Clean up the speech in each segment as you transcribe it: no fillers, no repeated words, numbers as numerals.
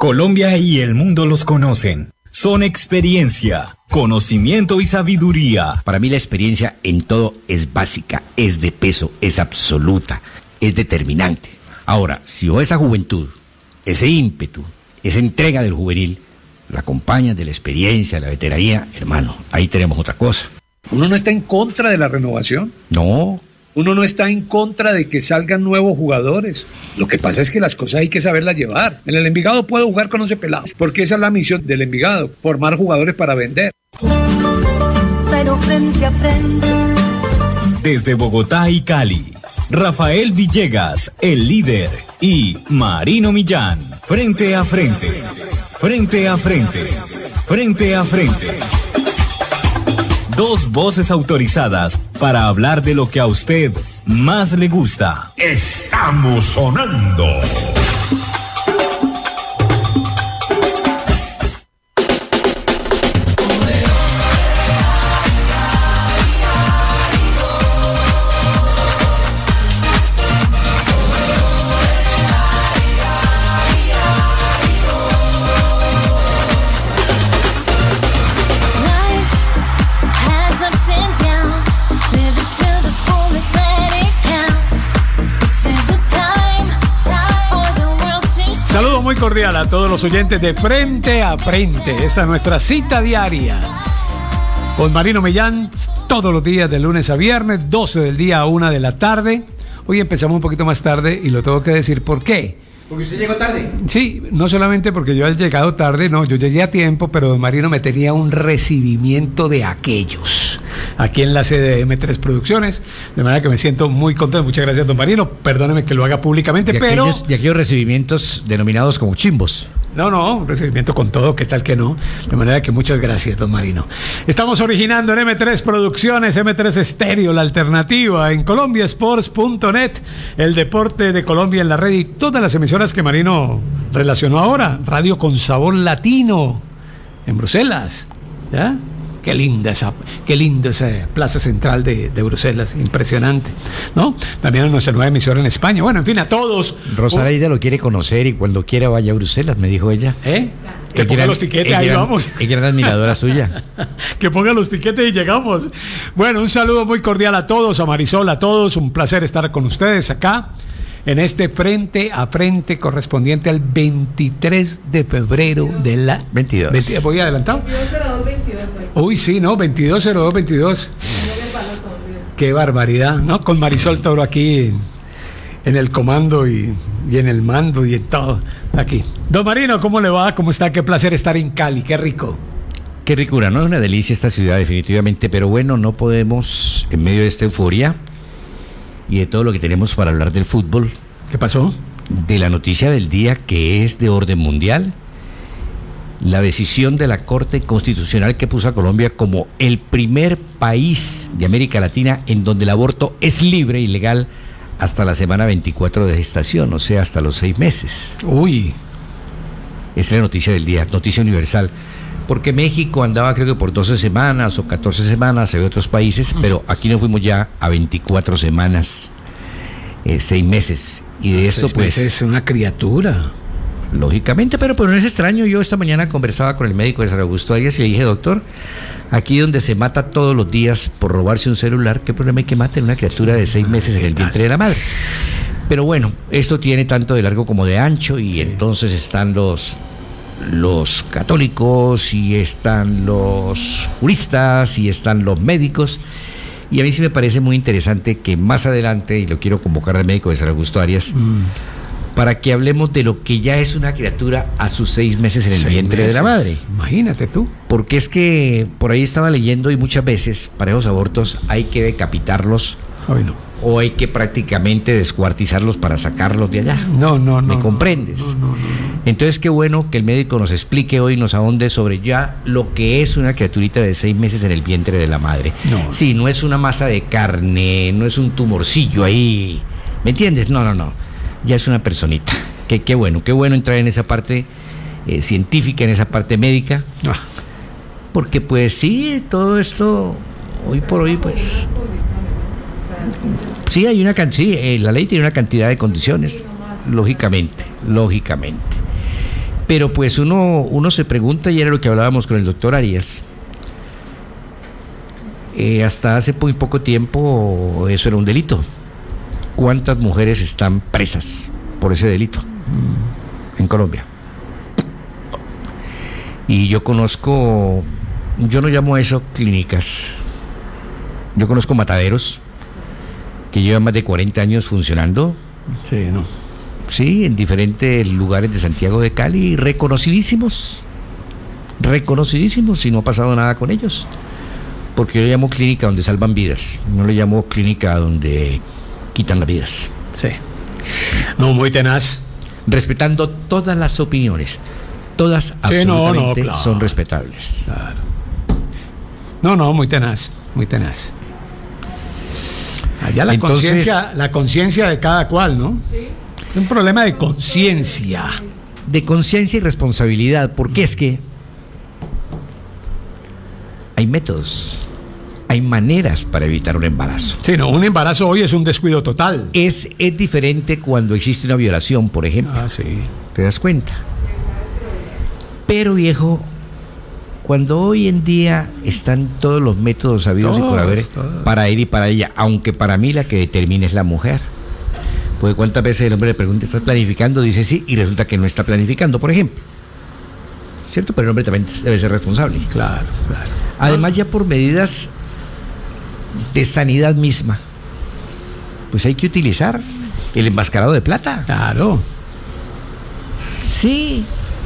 Colombia y el mundo los conocen. Son experiencia, conocimiento y sabiduría. Para mí la experiencia en todo es básica, es de peso, es absoluta, es determinante. Ahora, si vos esa juventud, ese ímpetu, esa entrega del juvenil, la acompañas de la experiencia, de la veteranía, hermano, ahí tenemos otra cosa. ¿Uno no está en contra de la renovación? No. Uno no está en contra de que salgan nuevos jugadores. Lo que pasa es que las cosas hay que saberlas llevar. En el Envigado puedo jugar con 11 pelados, porque esa es la misión del Envigado, formar jugadores para vender. Pero frente a frente. Desde Bogotá y Cali, Rafael Villegas, el líder, y Marino Millán, frente a frente, frente a frente, frente a frente. Dos voces autorizadas para hablar de lo que a usted más le gusta. Estamos sonando. Saludo muy cordial a todos los oyentes de Frente a Frente. Esta es nuestra cita diaria con Marino Millán todos los días de lunes a viernes, 12 del día a 1 de la tarde. Hoy empezamos un poquito más tarde y lo tengo que decir por qué. ¿Porque usted llegó tarde? Sí, no solamente porque yo haya llegado tarde, no, yo llegué a tiempo, pero don Marino me tenía un recibimiento de aquellos aquí en la sede de M3 Producciones, de manera que me siento muy contento. Muchas gracias, don Marino, perdóneme que lo haga públicamente, pero... Y aquellos recibimientos denominados como chimbos. No, un recibimiento con todo, ¿qué tal que no? De manera que muchas gracias, don Marino. Estamos originando en M3 Producciones, M3 Estéreo, la alternativa, en colombiasports.net, el deporte de Colombia en la red y todas las emisoras que Marino relacionó ahora. Radio con sabor latino, en Bruselas, ¿ya? Qué lindo esa plaza central de Bruselas, impresionante, ¿no? También en nuestra nueva emisora en España. Bueno, en fin, a todos. Rosaleida lo quiere conocer y cuando quiera vaya a Bruselas, me dijo ella. Que ponga los tiquetes, ahí vamos. Ella era admiradora suya. Que ponga los tiquetes y llegamos. Bueno, un saludo muy cordial a todos, a Marisol, a todos. Un placer estar con ustedes acá en este Frente a Frente correspondiente al 23 de febrero de la... 22. ¿Voy adelantado? 22. Uy, sí, ¿no? 220222. Qué barbaridad, ¿no? Con Marisol Toro aquí en el comando y en el mando y en todo aquí. Don Marino, ¿cómo le va? ¿Cómo está? Qué placer estar en Cali, qué rico. Qué ricura, ¿no? Es una delicia esta ciudad definitivamente, pero bueno, no podemos, en medio de esta euforia y de todo lo que tenemos para hablar del fútbol. ¿Qué pasó? De la noticia del día que es de orden mundial. La decisión de la Corte Constitucional que puso a Colombia como el primer país de América Latina en donde el aborto es libre y legal hasta la semana 24 de gestación, o sea, hasta los 6 meses. Uy. Es la noticia del día, noticia universal. Porque México andaba creo que por 12 semanas o 14 semanas, hay otros países, pero aquí nos fuimos ya a 24 semanas, 6 meses. Y de esto pues... es una criatura. Lógicamente, pero no es extraño. Yo esta mañana conversaba con el médico de San Augusto Arias y le dije, doctor, aquí donde se mata todos los días por robarse un celular, ¿qué problema hay que maten una criatura de 6 meses en el vientre de la madre? Pero bueno, esto tiene tanto de largo como de ancho y entonces están los católicos y están los juristas y están los médicos. Y a mí sí me parece muy interesante que más adelante, y lo quiero convocar al médico de San Augusto Arias, para que hablemos de lo que ya es una criatura a sus 6 meses en el vientre de la madre. Imagínate tú. Porque es que por ahí estaba leyendo y muchas veces para esos abortos hay que decapitarlos. Ay, no. O hay que prácticamente descuartizarlos para sacarlos de allá. No. ¿Me comprendes? No. Entonces qué bueno que el médico nos explique hoy, nos ahonde sobre ya lo que es una criaturita de 6 meses en el vientre de la madre. No. Sí, no es una masa de carne, no es un tumorcillo ahí. ¿Me entiendes? No. Ya es una personita. Qué bueno entrar en esa parte científica, en esa parte médica. Porque pues sí, todo esto, hoy por hoy pues... Sí, la ley tiene una cantidad de condiciones, lógicamente. Pero pues uno se pregunta, y era lo que hablábamos con el doctor Arias, hasta hace muy poco tiempo eso era un delito. ¿Cuántas mujeres están presas por ese delito en Colombia? Y yo no llamo a eso clínicas, yo conozco mataderos que llevan más de 40 años funcionando. Sí, ¿no? Sí, en diferentes lugares de Santiago de Cali, reconocidísimos, y no ha pasado nada con ellos. Porque yo le llamo clínica donde salvan vidas, no le llamo clínica donde quitan las vidas. Sí. No, muy tenaz. Respetando todas las opiniones, todas Sí, absolutamente claro. son respetables. Claro. No, muy tenaz, muy tenaz. Allá Entonces, la conciencia de cada cual, ¿no? Sí. Es un problema de conciencia. De conciencia y responsabilidad, porque es que hay métodos, hay maneras para evitar un embarazo. Sí, no, un embarazo hoy es un descuido total. Es diferente cuando existe una violación, por ejemplo. Ah, sí. ¿Te das cuenta? Pero viejo, cuando hoy en día están todos los métodos habidos y por haber para ir y para ella, aunque para mí la que determina es la mujer. Porque cuántas veces el hombre le pregunta, ¿estás planificando? Dice sí, y resulta que no está planificando, por ejemplo. ¿Cierto? Pero el hombre también debe ser responsable. Claro, claro. Además, ya por medidas de sanidad misma, pues hay que utilizar el enmascarado de plata. Claro. Sí.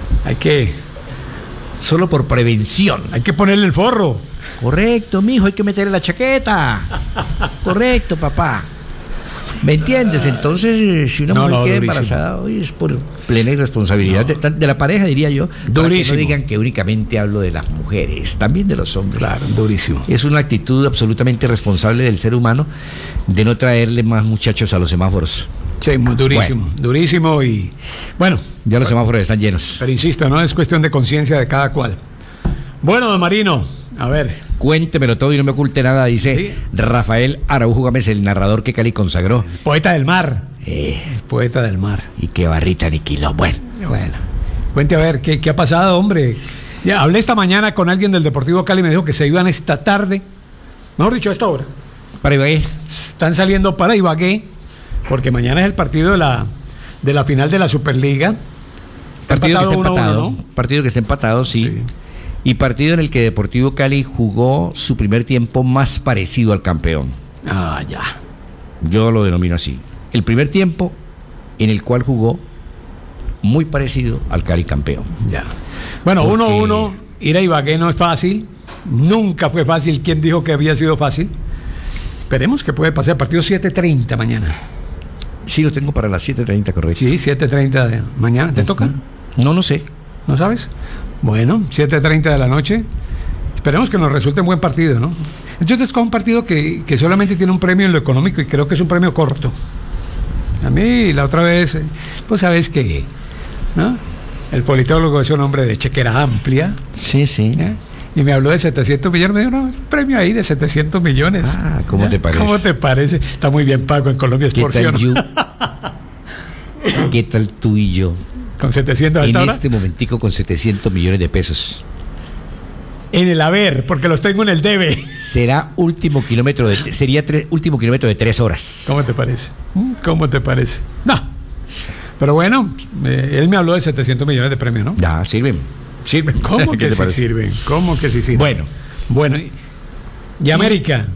Solo por prevención. Hay que ponerle el forro. Correcto, mijo, hay que meterle la chaqueta. Correcto, papá. ¿Me entiendes? Entonces, si una mujer queda durísimo. embarazada hoy es por plena irresponsabilidad de la pareja, diría yo. Para que Durísimo. no digan que únicamente hablo de las mujeres, también de los hombres. Claro, durísimo. Es una actitud absolutamente responsable del ser humano de no traerle más muchachos a los semáforos. Sí, muy durísimo, durísimo y bueno. Ya los semáforos están llenos. Pero insisto, no es cuestión de conciencia de cada cual. Bueno, don Marino, a ver. Cuéntemelo todo y no me oculte nada, dice Sí. Rafael Araújo Gámez, el narrador que Cali consagró. Poeta del mar. Poeta del mar. Y que Barrita aniquiló. Bueno. Cuente a ver, ¿qué ha pasado, hombre? Ya, hablé esta mañana con alguien del Deportivo Cali y me dijo que se iban esta tarde, mejor dicho, a esta hora. Para Ibagué. Están saliendo para Ibagué, porque mañana es el partido de la final de la Superliga. Partido que está 1-1, empatado. ¿no? Partido que está empatado, sí. Y partido en el que Deportivo Cali jugó su primer tiempo más parecido al campeón. Ah, ya. Yo lo denomino así. El primer tiempo en el cual jugó muy parecido al Cali campeón. Ya. Bueno, Porque 1-1, ir a Ibagué no es fácil. Nunca fue fácil. ¿Quién dijo que había sido fácil? Esperemos que puede pasar. Partido 7:30 mañana. Sí, lo tengo para las 7:30, correcto. Sí, 7:30 de mañana. ¿Te toca? No sé. ¿No sabes? Bueno, 7:30 de la noche. Esperemos que nos resulte un buen partido, ¿no? Entonces, con un partido que solamente tiene un premio en lo económico y creo que es un premio corto. A mí, la otra vez, pues sabes que, ¿no? El politólogo es un hombre de chequera amplia. Sí. ¿Ya? Y me habló de 700 millones. Me dijo, no, un premio ahí de 700 millones. Ah, ¿cómo ¿Ya? te parece? ¿Cómo te parece? Está muy bien pago en Colombia ¿Qué Sport, ¿sí o tal no? ¿Qué tal tú y yo? Con 700 a En esta hora. este momentico con 700 millones de pesos. En el haber, porque los tengo en el debe. Será último kilómetro último kilómetro de 3 horas. ¿Cómo te parece? ¿Cómo te parece? No. Pero bueno, él me habló de 700 millones de premio, ¿no? Ya, sirven. ¿Cómo ¿Qué que te sí parece? sirven? ¿Cómo que sí sirven? Bueno. ¿Y América?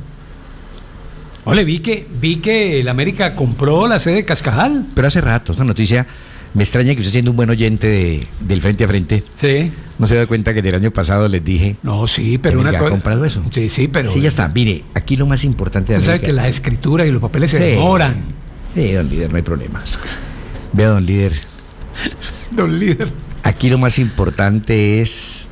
Ole, vi que el América compró la sede de Cascajal. Pero hace rato, esa noticia me extraña que usted siendo un buen oyente del Frente a Frente, Sí. no se da cuenta que del año pasado les dije No, sí, pero que una ya ha cosa. comprado eso. Sí, pero. Sí, ya está. Mire, aquí lo más importante de Usted sabe América. que la escritura y los papeles se Sí. demoran. Sí, don líder, no hay problema. Vea, don líder, Don líder. aquí lo más importante es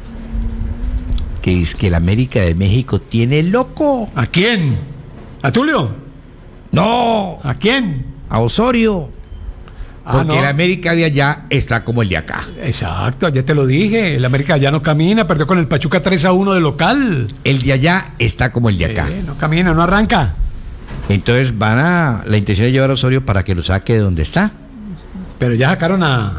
que el América de México tiene loco. ¿A quién? ¿A Tulio? No, ¿A quién? a Osorio. Porque no. el América de allá está como el de acá. Exacto, ya te lo dije. El América ya no camina, perdió con el Pachuca 3-1 de local. El de allá está como el de acá. No camina, no arranca. Entonces la intención es llevar a Osorio para que lo saque de donde está. Pero ya sacaron a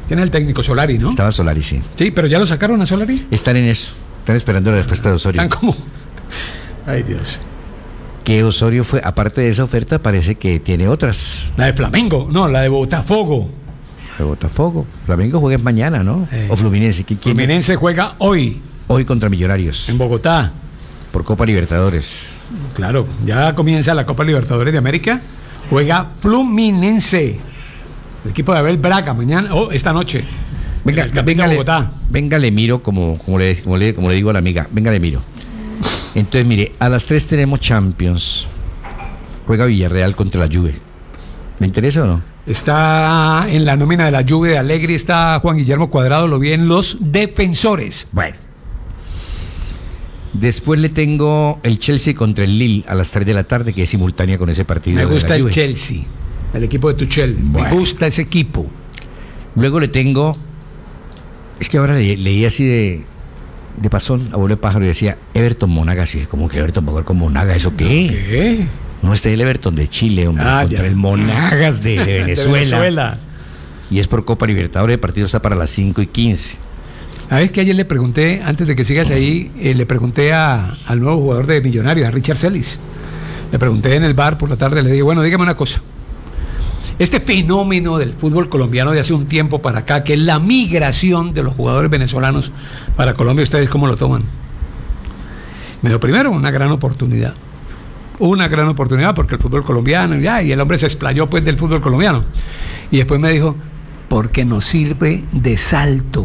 Tiene el técnico Solari, ¿no? Estaba Solari, sí. Sí, pero ya lo sacaron a Solari. Están en eso. Están esperando la respuesta de Osorio. Están como... Ay, Dios. Que Osorio fue, aparte de esa oferta, parece que tiene otras. La de Flamengo, no, la de Botafogo. De Botafogo. Flamengo juega mañana, ¿no? O Fluminense. ¿Quién? Fluminense juega hoy. Hoy contra Millonarios. En Bogotá. Por Copa Libertadores. Claro, ya comienza la Copa Libertadores de América. Juega Fluminense. El equipo de Abel Braga mañana, esta noche. Venga, Bogotá. Venga, le miro como le digo a la amiga. Venga, le miro. Entonces, mire, a las 3 tenemos Champions. Juega Villarreal contra la Juve. ¿Me interesa o no? Está en la nómina de la Juve de Allegri, está Juan Guillermo Cuadrado, lo vi en los defensores. Bueno. Después le tengo el Chelsea contra el Lille a las 3 de la tarde, que es simultánea con ese partido. Me gusta el Juve. Chelsea, el equipo de Tuchel. Bueno. Me gusta ese equipo. Luego le tengo... Es que ahora leí así de pasón, abuelo de pájaro, y decía Everton Monagas. Y como que Everton va a jugar con Monagas, ¿eso qué? ¿Qué? No, este es el Everton de Chile, hombre, contra ya. el Monagas de Venezuela. De Venezuela. Y es por Copa Libertadores, el partido está para las 5:15. A ver, que ayer le pregunté, antes de que sigas ahí, le pregunté al nuevo jugador de Millonarios, a Richard Celis. Le pregunté en el bar por la tarde, le dije, bueno, dígame una cosa. Este fenómeno del fútbol colombiano de hace un tiempo para acá, que es la migración de los jugadores venezolanos para Colombia, ¿ustedes cómo lo toman? Me dio primero una gran oportunidad. Una gran oportunidad porque el fútbol colombiano, y el hombre se explayó pues del fútbol colombiano. Y después me dijo, porque nos sirve de salto,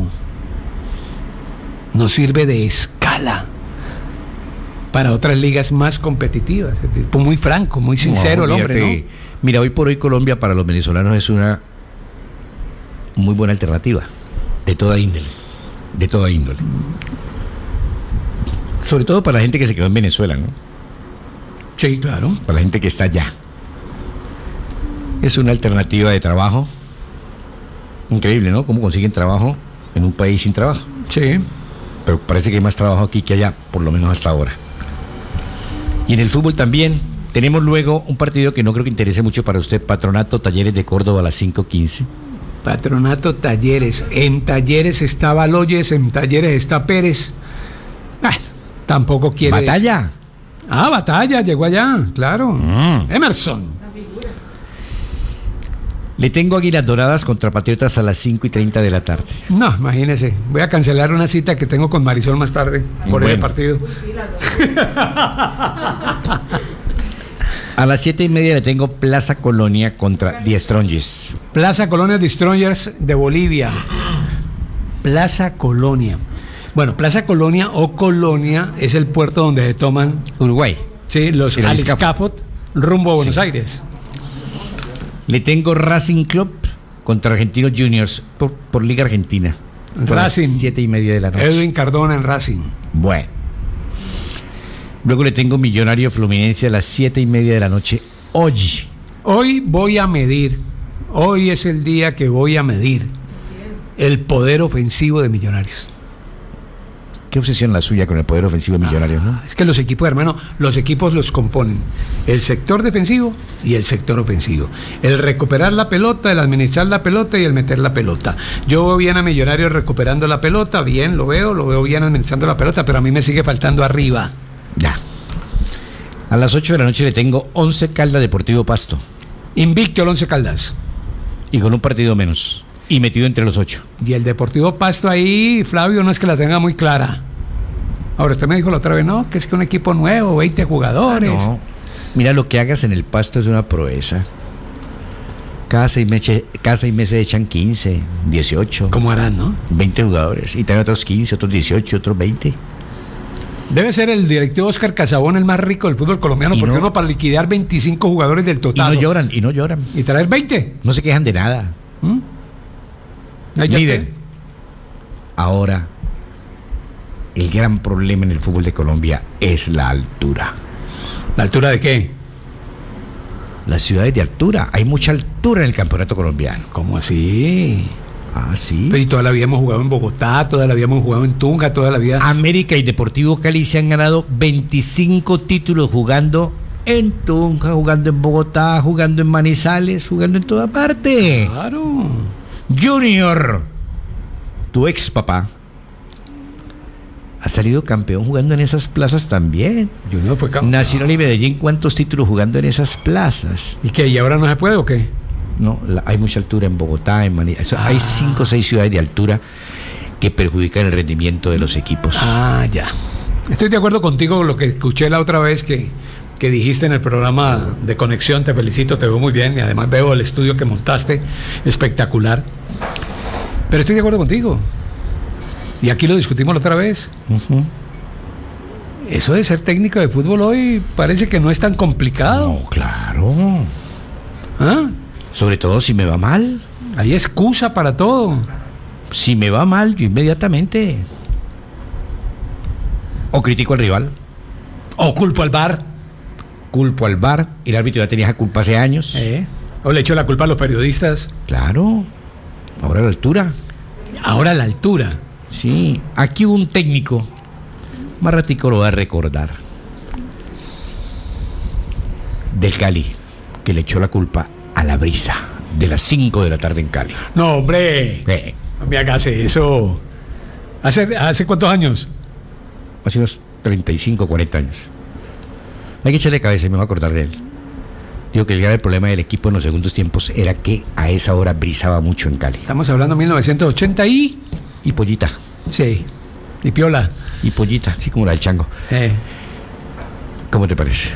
nos sirve de escala para otras ligas más competitivas. Muy franco, muy sincero el hombre, ¿no? Mira, hoy por hoy Colombia para los venezolanos es una muy buena alternativa, de toda índole, de toda índole. Sobre todo para la gente que se quedó en Venezuela, ¿no? Sí, claro. Para la gente que está allá. Es una alternativa de trabajo. Increíble, ¿no? Cómo consiguen trabajo en un país sin trabajo. Sí. Pero parece que hay más trabajo aquí que allá, por lo menos hasta ahora. Y en el fútbol también. Tenemos luego un partido que no creo que interese mucho para usted, Patronato Talleres de Córdoba a las 5:15. Patronato Talleres. En Talleres está Baloyes, en Talleres está Pérez. Tampoco quiere... ¿Batalla? Batalla, llegó allá, claro. Emerson. Le tengo Águilas Doradas contra Patriotas a las 5:30 de la tarde. No, imagínese. Voy a cancelar una cita que tengo con Marisol más tarde por ese partido. A las 7:30 le tengo Plaza Colonia contra The Strongest. Plaza Colonia The Strongest de Bolivia. Plaza Colonia. Bueno, Plaza Colonia o Colonia es el puerto donde se toman... Uruguay. Sí, los El Aliscafot rumbo a Buenos Aires. Le tengo Racing Club contra Argentinos Juniors por Liga Argentina. Racing. 7:30 de la noche. Edwin Cardona en Racing. Bueno. Luego le tengo Millonario Fluminense a las 7:30 de la noche. Hoy voy a medir. Hoy es el día que voy a medir el poder ofensivo de Millonarios. Qué obsesión la suya con el poder ofensivo de Millonarios, ¿no? Es que los equipos, hermano, los equipos los componen el sector defensivo y el sector ofensivo. El recuperar la pelota, el administrar la pelota y el meter la pelota. Yo veo bien a Millonarios recuperando la pelota, bien, lo veo bien administrando la pelota, pero a mí me sigue faltando arriba. Ya. A las 8 de la noche le tengo 11 Caldas Deportivo Pasto. Invicto el 11 Caldas. Y con un partido menos. Y metido entre los 8. Y el Deportivo Pasto ahí, Flavio, no es que la tenga muy clara. Ahora usted me dijo la otra vez, no, que es que un equipo nuevo, 20 jugadores. No. Mira, lo que hagas en el Pasto es una proeza. Cada seis meses echan 15, 18. ¿Cómo harán, no? 20 jugadores. Y también otros 15, otros 18, otros 20. Debe ser el directivo Oscar Casabón el más rico del fútbol colombiano, porque uno para liquidar 25 jugadores del total. Y no lloran. ¿Y traer 20? No se quejan de nada. Líder. Ahora, el gran problema en el fútbol de Colombia es la altura. ¿La altura de qué? Las ciudades de altura. Hay mucha altura en el campeonato colombiano. ¿Cómo así? Ah, sí. Pero y toda la vida hemos jugado en Bogotá, toda la vida hemos jugado en Tunja, toda la vida. América y Deportivo Cali se han ganado 25 títulos jugando en Tunja, jugando en Bogotá, jugando en Manizales, jugando en toda parte. Claro. Junior, tu ex papá, ha salido campeón jugando en esas plazas también. Junior fue campeón. Nacional y Medellín, ¿cuántos títulos jugando en esas plazas? ¿Y qué? ¿Y ahora no se puede o qué? No, hay mucha altura en Bogotá, en Manila. Hay 5 o 6 ciudades de altura que perjudican el rendimiento de los equipos. Ya. Estoy de acuerdo contigo con lo que escuché la otra vez que dijiste en el programa de Conexión. Te felicito, te veo muy bien y además veo el estudio que montaste, espectacular. Pero estoy de acuerdo contigo. Y aquí lo discutimos la otra vez. Eso de ser técnico de fútbol hoy parece que no es tan complicado. No, claro. ¿Ah? Sobre todo si me va mal. Hay excusa para todo. Si me va mal, yo inmediatamente o critico al rival, O culpo al VAR. culpo al VAR. El árbitro ya tenía esa culpa hace años. O le echo la culpa a los periodistas. Claro. Ahora a la altura. Ahora a la altura. Sí. Aquí hubo un técnico, más ratico lo voy a recordar, del Cali, que le echó la culpa a la brisa de las 5 de la tarde en Cali. No, hombre. No me hagas eso. ¿Hace cuántos años? Hace unos 35, 40 años. Hay que echarle cabeza y me voy a acordar de él. Digo que el grave problema del equipo en los segundos tiempos era que a esa hora brisaba mucho en Cali. Estamos hablando de 1980 y Pollita. sí. Y Piola. Y Pollita, así como la del Chango. ¿Cómo te parece?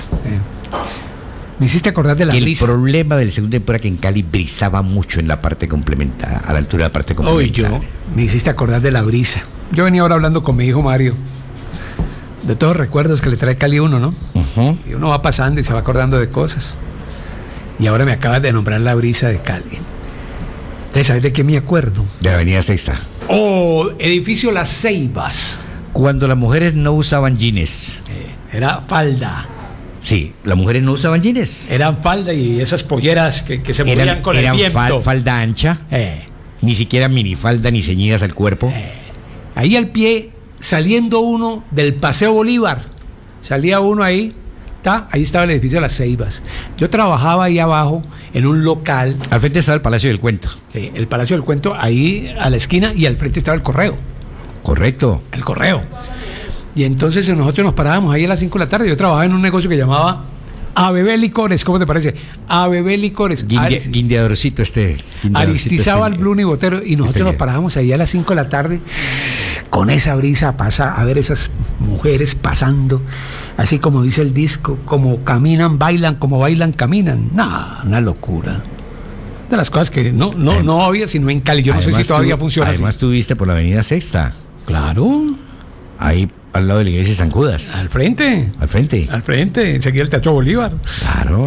Me hiciste acordar de la El brisa. problema del segundo tiempo era que en Cali brisaba mucho en la parte complementaria, a la altura de la parte complementaria. Me hiciste acordar de la brisa. Yo venía ahora hablando con mi hijo Mario de todos los recuerdos que le trae Cali uno, ¿no? Y uno va pasando y se va acordando de cosas. Y ahora me acabas de nombrar la brisa de Cali. ¿Ustedes saben de qué me acuerdo? De la Avenida Sexta. Edificio Las Ceibas. Cuando las mujeres no usaban jeans. Era falda. Sí, las mujeres no usaban jeans. Eran falda y esas polleras que se movían con el viento. Falda ancha. Ni siquiera minifalda ni ceñidas al cuerpo. Ahí al pie, saliendo uno del Paseo Bolívar. Salía uno ahí. Ahí estaba el edificio de Las Ceibas. Yo trabajaba ahí abajo en un local. Al frente estaba el Palacio del Cuento. Sí, el Palacio del Cuento, ahí a la esquina, y al frente estaba el correo. Correcto. El correo. Y entonces nosotros nos parábamos ahí a las 5 de la tarde. Yo trabajaba en un negocio que llamaba ABB Licores. ¿Cómo te parece? ABB Licores. Guindeadorcito Aristizábal, Blum y Botero. Y nosotros nos parábamos ahí a las 5 de la tarde con esa brisa, pasa a ver esas mujeres pasando, así como dice el disco, como caminan, bailan, como bailan, caminan. Una locura. De las cosas que no había sino en Cali. Yo no sé si todavía funciona además así. Tú viste por la Avenida Sexta. Claro. Ahí al lado de la iglesia de San Judas. Al frente. Al frente. Al frente. Enseguida el Teatro Bolívar. Claro.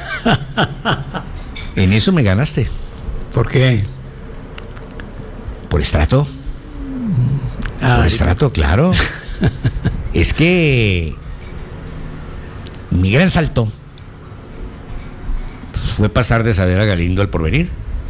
En eso me ganaste. ¿Por qué? Por estrato. Por estrato, claro. Es que mi gran salto fue pasar de saber a Galindo al Porvenir.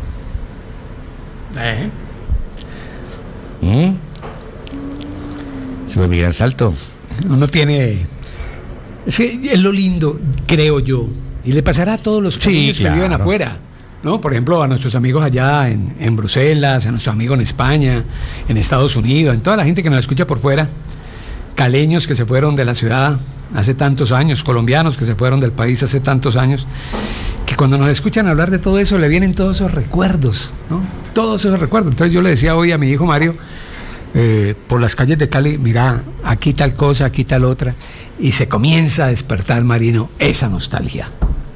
Ese fue mi gran salto. Uno tiene... Es lo lindo, creo yo. Y le pasará a todos los que viven afuera, ¿no? Por ejemplo, a nuestros amigos allá en Bruselas, a nuestros amigos en España, en Estados Unidos, en toda la gente que nos escucha por fuera, caleños que se fueron de la ciudad hace tantos años, colombianos que se fueron del país hace tantos años, que cuando nos escuchan hablar de todo eso le vienen todos esos recuerdos, ¿no? Todos esos recuerdos. Entonces yo le decía hoy a mi hijo Mario, por las calles de Cali, mira, aquí tal cosa, aquí tal otra, y se comienza a despertar, Marino, esa nostalgia.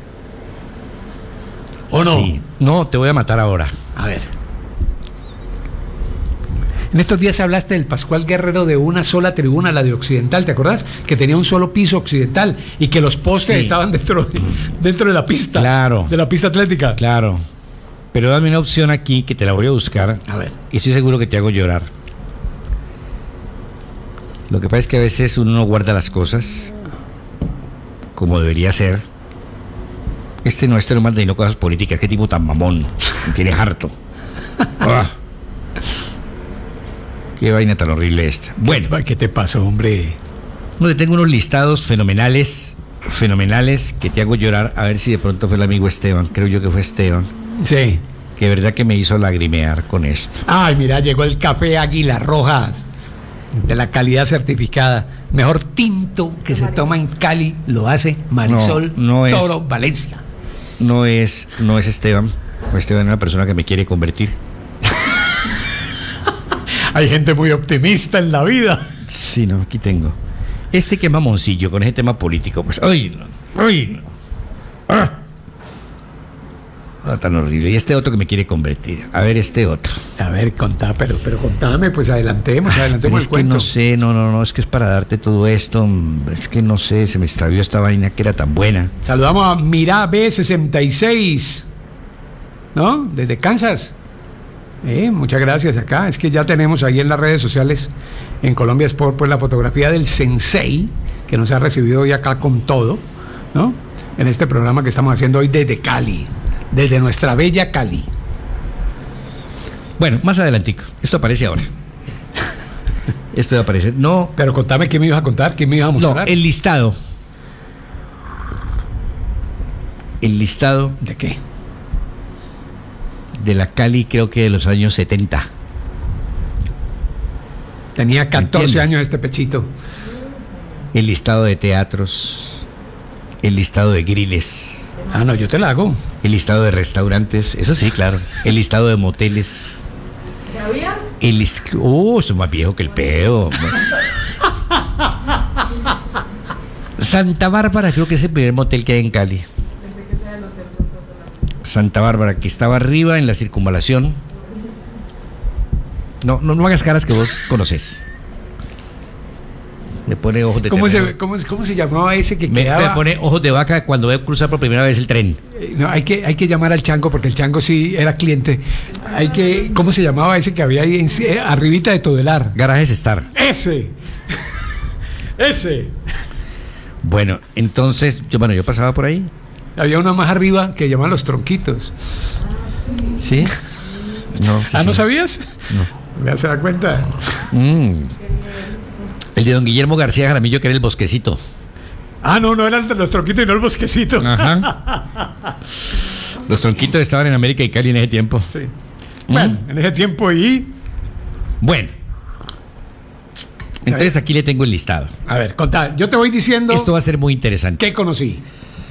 ¿O no? Sí. No, te voy a matar ahora. A ver. En estos días hablaste del Pascual Guerrero de una sola tribuna, la de Occidental, ¿te acordás? Que tenía un solo piso occidental y que los postes estaban dentro de la pista. Claro. De la pista atlética. Claro. Pero dame una opción aquí que te la voy a buscar. A ver. Y estoy seguro que te hago llorar. Lo que pasa es que a veces uno no guarda las cosas como debería ser. Este no manda y no cosas políticas. Qué tipo tan mamón. Me tiene harto. Qué vaina tan horrible esta. Bueno, ¿Qué te pasó, hombre? no, te tengo unos listados fenomenales que te hago llorar. A ver si de pronto fue el amigo Esteban. Creo yo que fue Esteban. Sí. que de verdad que me hizo lagrimear con esto. Ay, mira, llegó el café Águilas Rojas, de la calidad certificada. Mejor tinto que se toma en Cali lo hace Marisol No es. Toro Valencia. No es Esteban. Esteban es una persona que me quiere convertir. Hay gente muy optimista en la vida. Sí, no, aquí tengo. Este que es mamoncillo con ese tema político, pues, ¡ay, no! ¡Ay, no! ¡Ah! Ah, tan horrible. Y este otro que me quiere convertir. A ver, este otro. A ver, contá, pero contame, pues adelantemos Pero el es que cuento. no sé, no, es que es para darte todo esto. Es que no sé, se me extravió esta vaina que era tan buena. Saludamos a Mira B66, ¿no? Desde Kansas. Muchas gracias acá. Es que ya tenemos ahí en las redes sociales, en Colombia Sport, pues la fotografía del Sensei, que nos ha recibido hoy acá con todo, ¿no? En este programa que estamos haciendo hoy desde Cali, desde nuestra bella Cali. Bueno, más adelantico. Esto aparece ahora. Esto va a aparecer. No, Pero contame qué me ibas a contar, qué me ibas a no, mostrar. el listado. El listado ¿De qué? de la Cali, creo que de los años 70. Tenía 14 ¿Entiendes? años este pechito. El listado de teatros. El listado de griles. Ah, no, yo te la hago. El listado de restaurantes. Eso sí, claro. El listado de moteles. El eso es más viejo que el pedo. Santa Bárbara, creo que es el primer motel que hay en Cali. Santa Bárbara, que estaba arriba en la circunvalación. No hagas caras que vos conoces. Me pone ojos de ¿Cómo ternera. cómo se llamaba ese que Me quedaba? pone ojos de vaca cuando veo cruzar por primera vez el tren. No, hay que llamar al Chango, porque el Chango sí era cliente. ¿Cómo se llamaba ese que había ahí arribita de Todelar? Garajes Star. Ese. Bueno, entonces, yo pasaba por ahí. Había uno más arriba que llamaban Los Tronquitos. ¿Sí? No. Sí, ¿No sí. sabías? No. ¿Ya se da cuenta? El de don Guillermo García Jaramillo, que era el Bosquecito. No eran Los Tronquitos y no el Bosquecito. Ajá. Los tronquitos estaban en América y Cali en ese tiempo. Sí. Bueno, en ese tiempo Bueno. Entonces aquí le tengo el listado. A ver, contá. Yo te voy diciendo Esto va a ser muy interesante. qué conocí.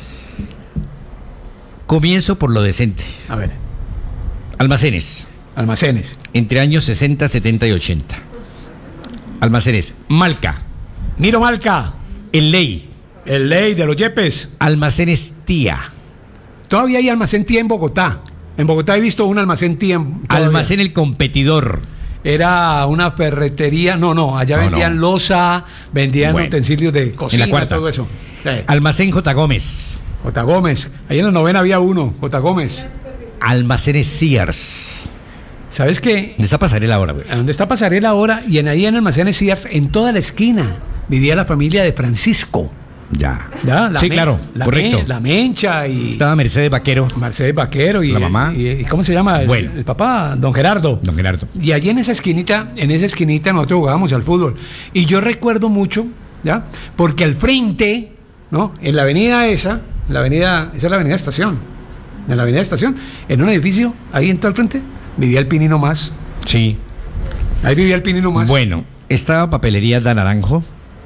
Comienzo por lo decente. A ver, Almacenes. almacenes. Entre años 60, 70 y 80. Almacenes. Malca. Miro Malca, El Ley. el Ley de los Yepes. Almacenes Tía. Todavía hay almacén Tía en Bogotá. En Bogotá he visto un almacén Tía. Todavía. Almacén El Competidor. Era una ferretería. Allá No, vendían no. loza, vendían Bueno. utensilios de cocina, En la cuarta. todo eso. Almacén J. Gómez. J. Gómez. Ahí en la 9ª había uno, J. Gómez. Almacenes Sears. ¿Sabes qué? ¿Dónde está Pasarela ahora, pues? ¿A dónde está Pasarela ahora? Y ahí en almacenes Sears, en toda la esquina, vivía la familia de Francisco. Ya. ¿Ya? Sí, claro, correcto. La Mencha y Estaba Mercedes Vaquero. Mercedes Vaquero y La mamá. Y ¿cómo se llama? Bueno. El papá, don Gerardo. Don Gerardo. Y allí en esa esquinita nosotros jugábamos al fútbol. Y yo recuerdo mucho, ¿ya? Porque al frente, ¿no? En la avenida esa es la avenida Estación. En la avenida Estación, en un edificio, ahí en todo el frente, vivía el Pinino Más. Sí. Ahí vivía el Pinino Más. Bueno, estaba Papelería Da Naranjo.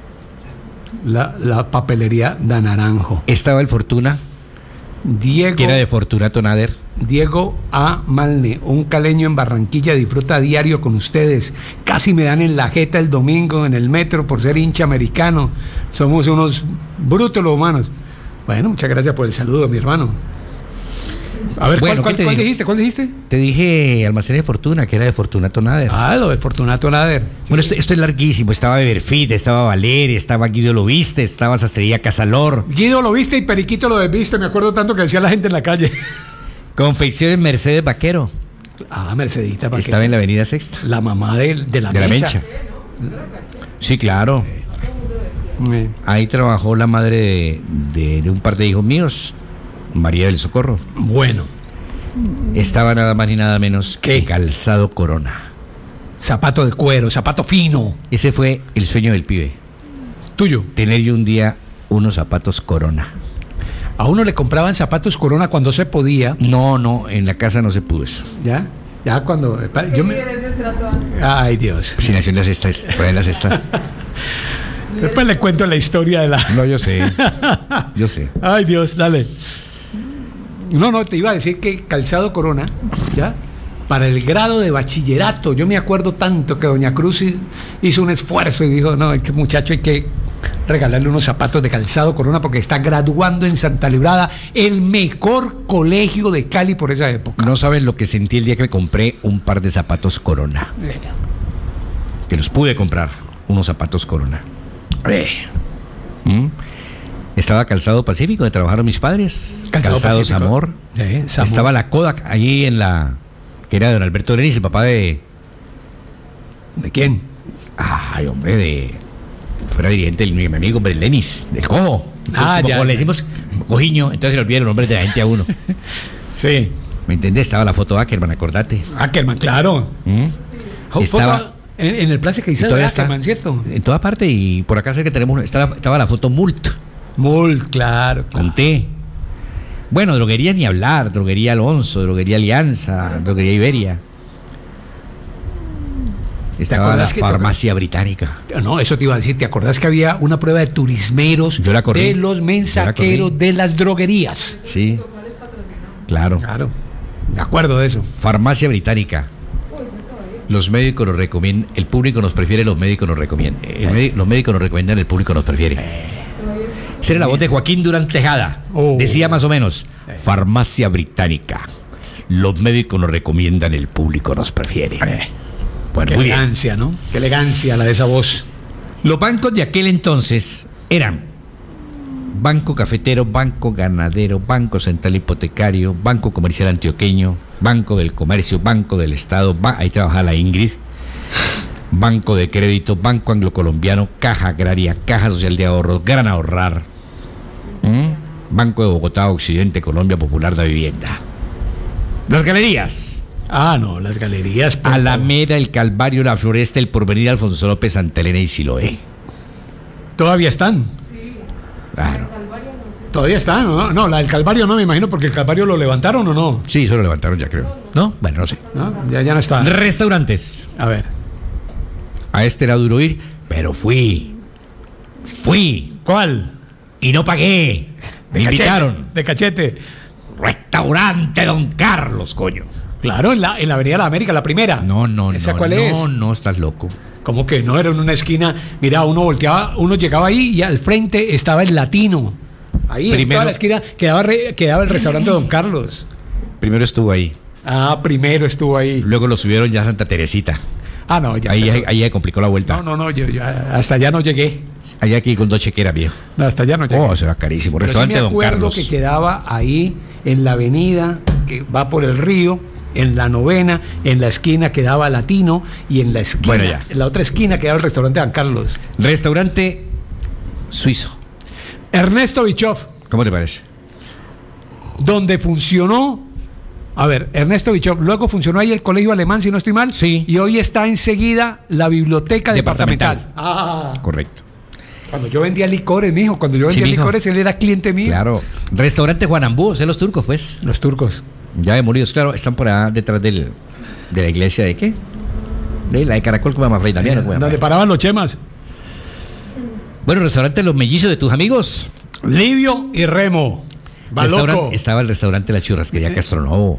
La papelería da Naranjo. Estaba el Fortuna, Diego, que era de Fortunato Nader. Diego A. Malne, un caleño en Barranquilla, disfruta a diario con ustedes. Casi me dan en la jeta el domingo en el metro por ser hincha americano. Somos unos brutos los humanos. Bueno, muchas gracias por el saludo, mi hermano. A ver, Bueno, ¿cuál ¿qué te digo? dijiste? ¿Cuál dijiste? Te dije Almacén de Fortuna, que era de Fortunato Nader. Lo de Fortunato Nader. Bueno, esto es larguísimo. Estaba Beberfit, estaba Valeria, estaba Guido Loviste, estaba Sastrería Casalor, Guido lo viste y Periquito lo desviste. Me acuerdo tanto que decía la gente en la calle. Confecciones Mercedes Vaquero. Mercedita. ¿para qué? Estaba en la Avenida Sexta. La mamá de la De la Mencha. Sí, claro. Ahí trabajó la madre de un par de hijos míos, María del Socorro. Bueno, Estaba nada más ni nada menos que Calzado Corona. zapato de cuero, zapato fino. Ese fue el sueño del pibe. Tuyo. Tener yo un día unos zapatos Corona. A uno le compraban zapatos Corona cuando se podía. No, en la casa no se pudo eso. ¿Ya? Ya cuando... Ay, Dios. Si nació en la cesta, por ahí en la cesta. Después le cuento la historia de la... No, yo sé. Yo sé. Ay, Dios, dale. No, te iba a decir que Calzado Corona, ¿ya? Para el grado de bachillerato, yo me acuerdo tanto que doña Cruz hizo un esfuerzo y dijo, no, este muchacho hay que regalarle unos zapatos de Calzado Corona porque está graduando en Santa Librada, el mejor colegio de Cali por esa época. No saben lo que sentí el día que me compré un par de zapatos Corona. Que los pude comprar, unos zapatos Corona. Estaba Calzado Pacífico, donde trabajaron mis padres. Calzado Zamor. Zamor. Estaba la Kodak allí en la... que era de don Alberto Lenis, el papá de... ¿De quién? Ay, hombre, fuera dirigente mi amigo, hombre, Lenis, del Cojo. Ya. Le decimos Cojiño, entonces se le olvidan los nombres de la gente a uno. Sí. ¿Me entendés? Estaba la foto de Ackerman, acordate. Ackerman, claro. Estaba... En el Plaza Caicedo de Ackerman, ¿cierto? En toda parte, y por acá sé que tenemos... Estaba la foto Mult. Mult, claro. Con T. Bueno, droguería ni hablar, droguería Alonso, droguería Alianza, droguería Iberia. Estaba la farmacia británica. No, eso te iba a decir, ¿te acordás que había una prueba de turismeros de los mensajeros de las droguerías? Sí. Claro. Me acuerdo de eso. Farmacia británica. Los médicos nos recomiendan, el público nos prefiere, los médicos nos recomiendan. Los médicos nos recomiendan, el público nos prefiere. Esa era la voz de Joaquín Durán Tejada. Decía más o menos, farmacia británica. Los médicos nos recomiendan, el público nos prefiere. Bueno, qué elegancia, ¿no? Qué elegancia la de esa voz. Los bancos de aquel entonces eran Banco Cafetero, Banco Ganadero, Banco Central Hipotecario, Banco Comercial Antioqueño, Banco del Comercio, Banco del Estado, ahí trabajaba la Ingrid, Banco de Crédito, Banco Anglo-Colombiano, Caja Agraria, Caja Social de Ahorros, Gran Ahorrar, Banco de Bogotá, Occidente, Colombia Popular de Vivienda. Las galerías. No, las galerías. Alameda, El Calvario, La Floresta, El Porvenir, Alfonso López, Santa Elena y Siloé. ¿Todavía están? Sí. Claro. Todavía están, ¿no? No, la del Calvario no me imagino, porque el Calvario lo levantaron o no. Sí, eso lo levantaron ya, creo. ¿No? Bueno, no sé. ¿No? Ya no está. Restaurantes. A ver. A este era duro ir, pero fui. ¿Cuál? Y no pagué. Me invitaron. De cachete. Restaurante Don Carlos, coño. Claro, en la Avenida de la América, la primera. No. ¿Esa cuál es? No, estás loco. ¿Cómo que no? Era en una esquina. Mira, uno volteaba, uno llegaba ahí y al frente estaba el Latino. Ahí, primero, en toda la esquina, quedaba el restaurante Don Carlos. Primero estuvo ahí. Primero estuvo ahí. Luego lo subieron ya a Santa Teresita. No, ya. Ahí ya complicó la vuelta. No, yo hasta allá no llegué. Allá aquí con 2 chequeras, viejo. No, hasta allá no llegué. Eso era carísimo. Pero Restaurante sí me Don Carlos. que quedaba ahí en la avenida que va por el río, en la 9ª, en la esquina quedaba Latino y en la esquina, en la otra esquina quedaba el restaurante Don Carlos. Restaurante suizo. Ernesto Bichoff. ¿Cómo te parece? Donde funcionó, Ernesto Bichoff, luego funcionó ahí el colegio alemán, si no estoy mal. Sí. Y hoy está enseguida la biblioteca departamental. Correcto. Cuando yo vendía licores, mijo, licores, él era cliente mío. Claro. Restaurante Juan Ambú, ¿sé los turcos, pues? Los turcos. Ya demolidos, claro, están por allá detrás de la iglesia de qué? De la de Caracol, como Mafrey también. Donde paraban los chemas. Bueno, restaurante Los Mellizos de tus amigos. Livio y Remo. Estaba el restaurante La Churrasquería Castronovo.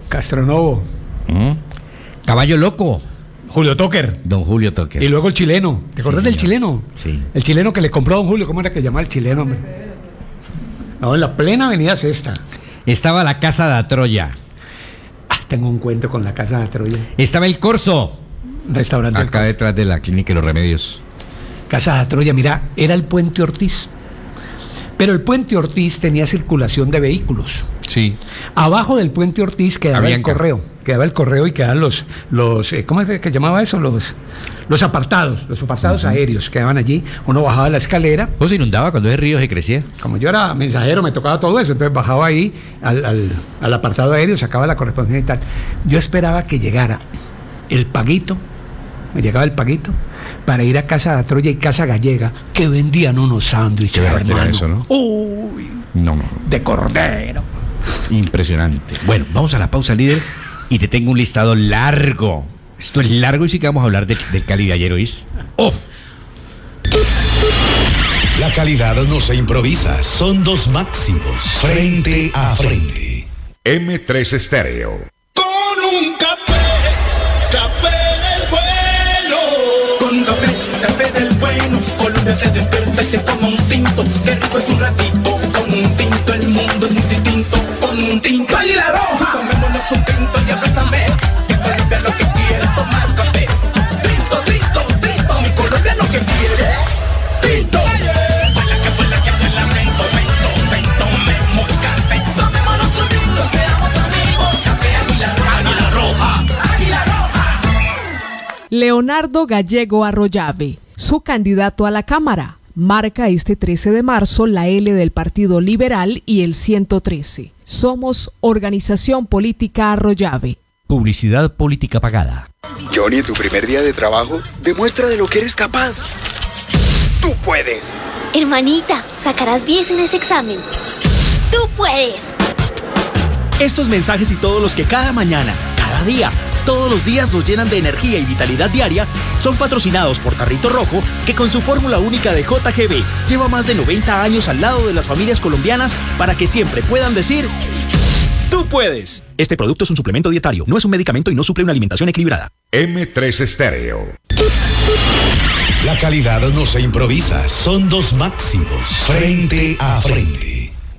Caballo Loco. Julio Toker. Don Julio Toker. Y luego el chileno. ¿Te acordás del chileno? Sí. El chileno que le compró a don Julio. ¿Cómo era que llamaba el chileno, hombre? En la plena avenida Sexta. Estaba la Casa de Troya. Tengo un cuento con la Casa de Troya. Estaba el Corso. Restaurante. Acá detrás de la Clínica de los Remedios. Casa de Troya, mira, era el Puente Ortiz. Pero el Puente Ortiz tenía circulación de vehículos. Sí. Abajo del Puente Ortiz quedaba el correo. Quedaba el correo y quedaban los ¿cómo es que llamaba eso? Los apartados aéreos quedaban allí. Uno bajaba la escalera. ¿O se inundaba cuando ese río se crecía? Como yo era mensajero, me tocaba todo eso. Entonces bajaba ahí al apartado aéreo, sacaba la correspondencia y tal. Yo esperaba que llegara el paguito. Me llegaba el paguito para ir a Casa de Troya y Casa Gallega, que vendían unos sándwiches, hermano. Eso, ¿no? Uy, No. De cordero. Impresionante. Bueno, vamos a la pausa, líder, y te tengo un listado largo. Esto es largo y sí que vamos a hablar del Cali de ayer, ¿oís? ¡Uf! La calidad no se improvisa, son dos máximos, frente a frente. M3 Estéreo. Con un café del bueno. Con un café del bueno. Colombia se despierta y se toma un tinto. Qué rico es un ratito. Con un tinto el mundo es muy distinto. Con un tinto. ¡Águila Roja! Tomémonos un tinto y abrázame. Que Colombia lo que quiere es tomar café. Tinto, tinto, tinto. Mi Colombia lo que quiere es tinto. Vuela que hace el lamento. Vento, tomemos café. Tomémonos un tinto, seamos amigos. Café Águila Roja. Águila Roja. Águila Roja. Leonardo Gallego Arroyave, su candidato a la Cámara, marca este 13 de marzo la L del Partido Liberal y el 113. Somos Organización Política Arroyave. Publicidad política pagada. Johnny, en tu primer día de trabajo, demuestra de lo que eres capaz. ¡Tú puedes! Hermanita, sacarás 10 en ese examen. ¡Tú puedes! Estos mensajes y todos los que cada mañana, cada día, todos los días nos llenan de energía y vitalidad diaria son patrocinados por Tarrito Rojo, que con su fórmula única de JGB lleva más de 90 años al lado de las familias colombianas para que siempre puedan decir ¡tú puedes! Este producto es un suplemento dietario, no es un medicamento y no suple una alimentación equilibrada. M3 Estéreo. La calidad no se improvisa, son dos máximos, frente a frente.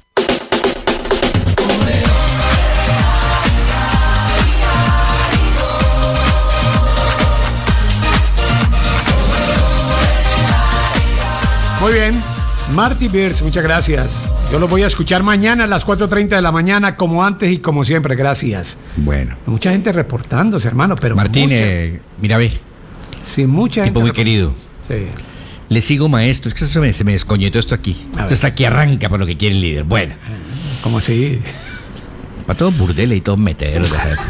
Muy bien, Marty Beers, muchas gracias. Yo lo voy a escuchar mañana a las 4:30 de la mañana, como antes y como siempre, gracias. Bueno. Mucha gente reportándose, hermano, pero Martín, mira, ve. Sí, mucha gente. Tipo muy querido. Sí. Le sigo, maestro. Es que se me descoñetó esto aquí. Esto está aquí, arranca por lo que quiere el líder. Bueno. ¿Cómo así? Para todos burdeles y todos meteros.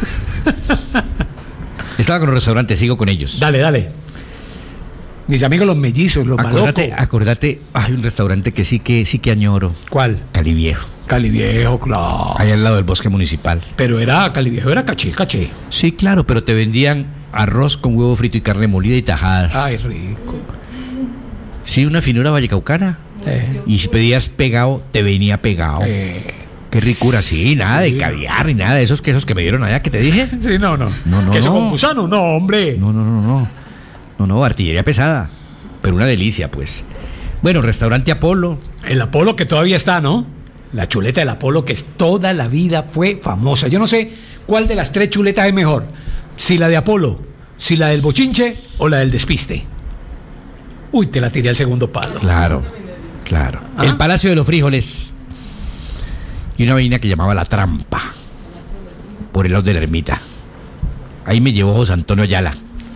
Estaba con los restaurantes, sigo con ellos. Dale. Mis amigos los mellizos, los malocos. Acordate, hay un restaurante que sí que añoro. ¿Cuál? Cali Viejo. Cali Viejo, claro. Ahí al lado del bosque municipal. Pero Cali Viejo era caché. Sí, claro, pero te vendían arroz con huevo frito y carne molida y tajadas. Ay, rico. Sí, una finura vallecaucana. Y si pedías pegado, te venía pegado. Qué ricura, sí, nada de caviar ni nada de esos quesos que me dieron allá que te dije. Sí, no. ¿Queso con gusano? No, hombre. No, artillería pesada, pero una delicia, pues. Bueno, restaurante Apolo. El Apolo que todavía está, ¿no? La chuleta del Apolo que toda la vida fue famosa. Yo no sé cuál de las tres chuletas es mejor. Si la de Apolo, si la del bochinche o la del despiste. Uy, te la tiré al segundo palo. Claro. ¿Ah? El Palacio de los Frijoles. Y una avenida que llamaba La Trampa, por el lado de la ermita. Ahí me llevó José Antonio Ayala,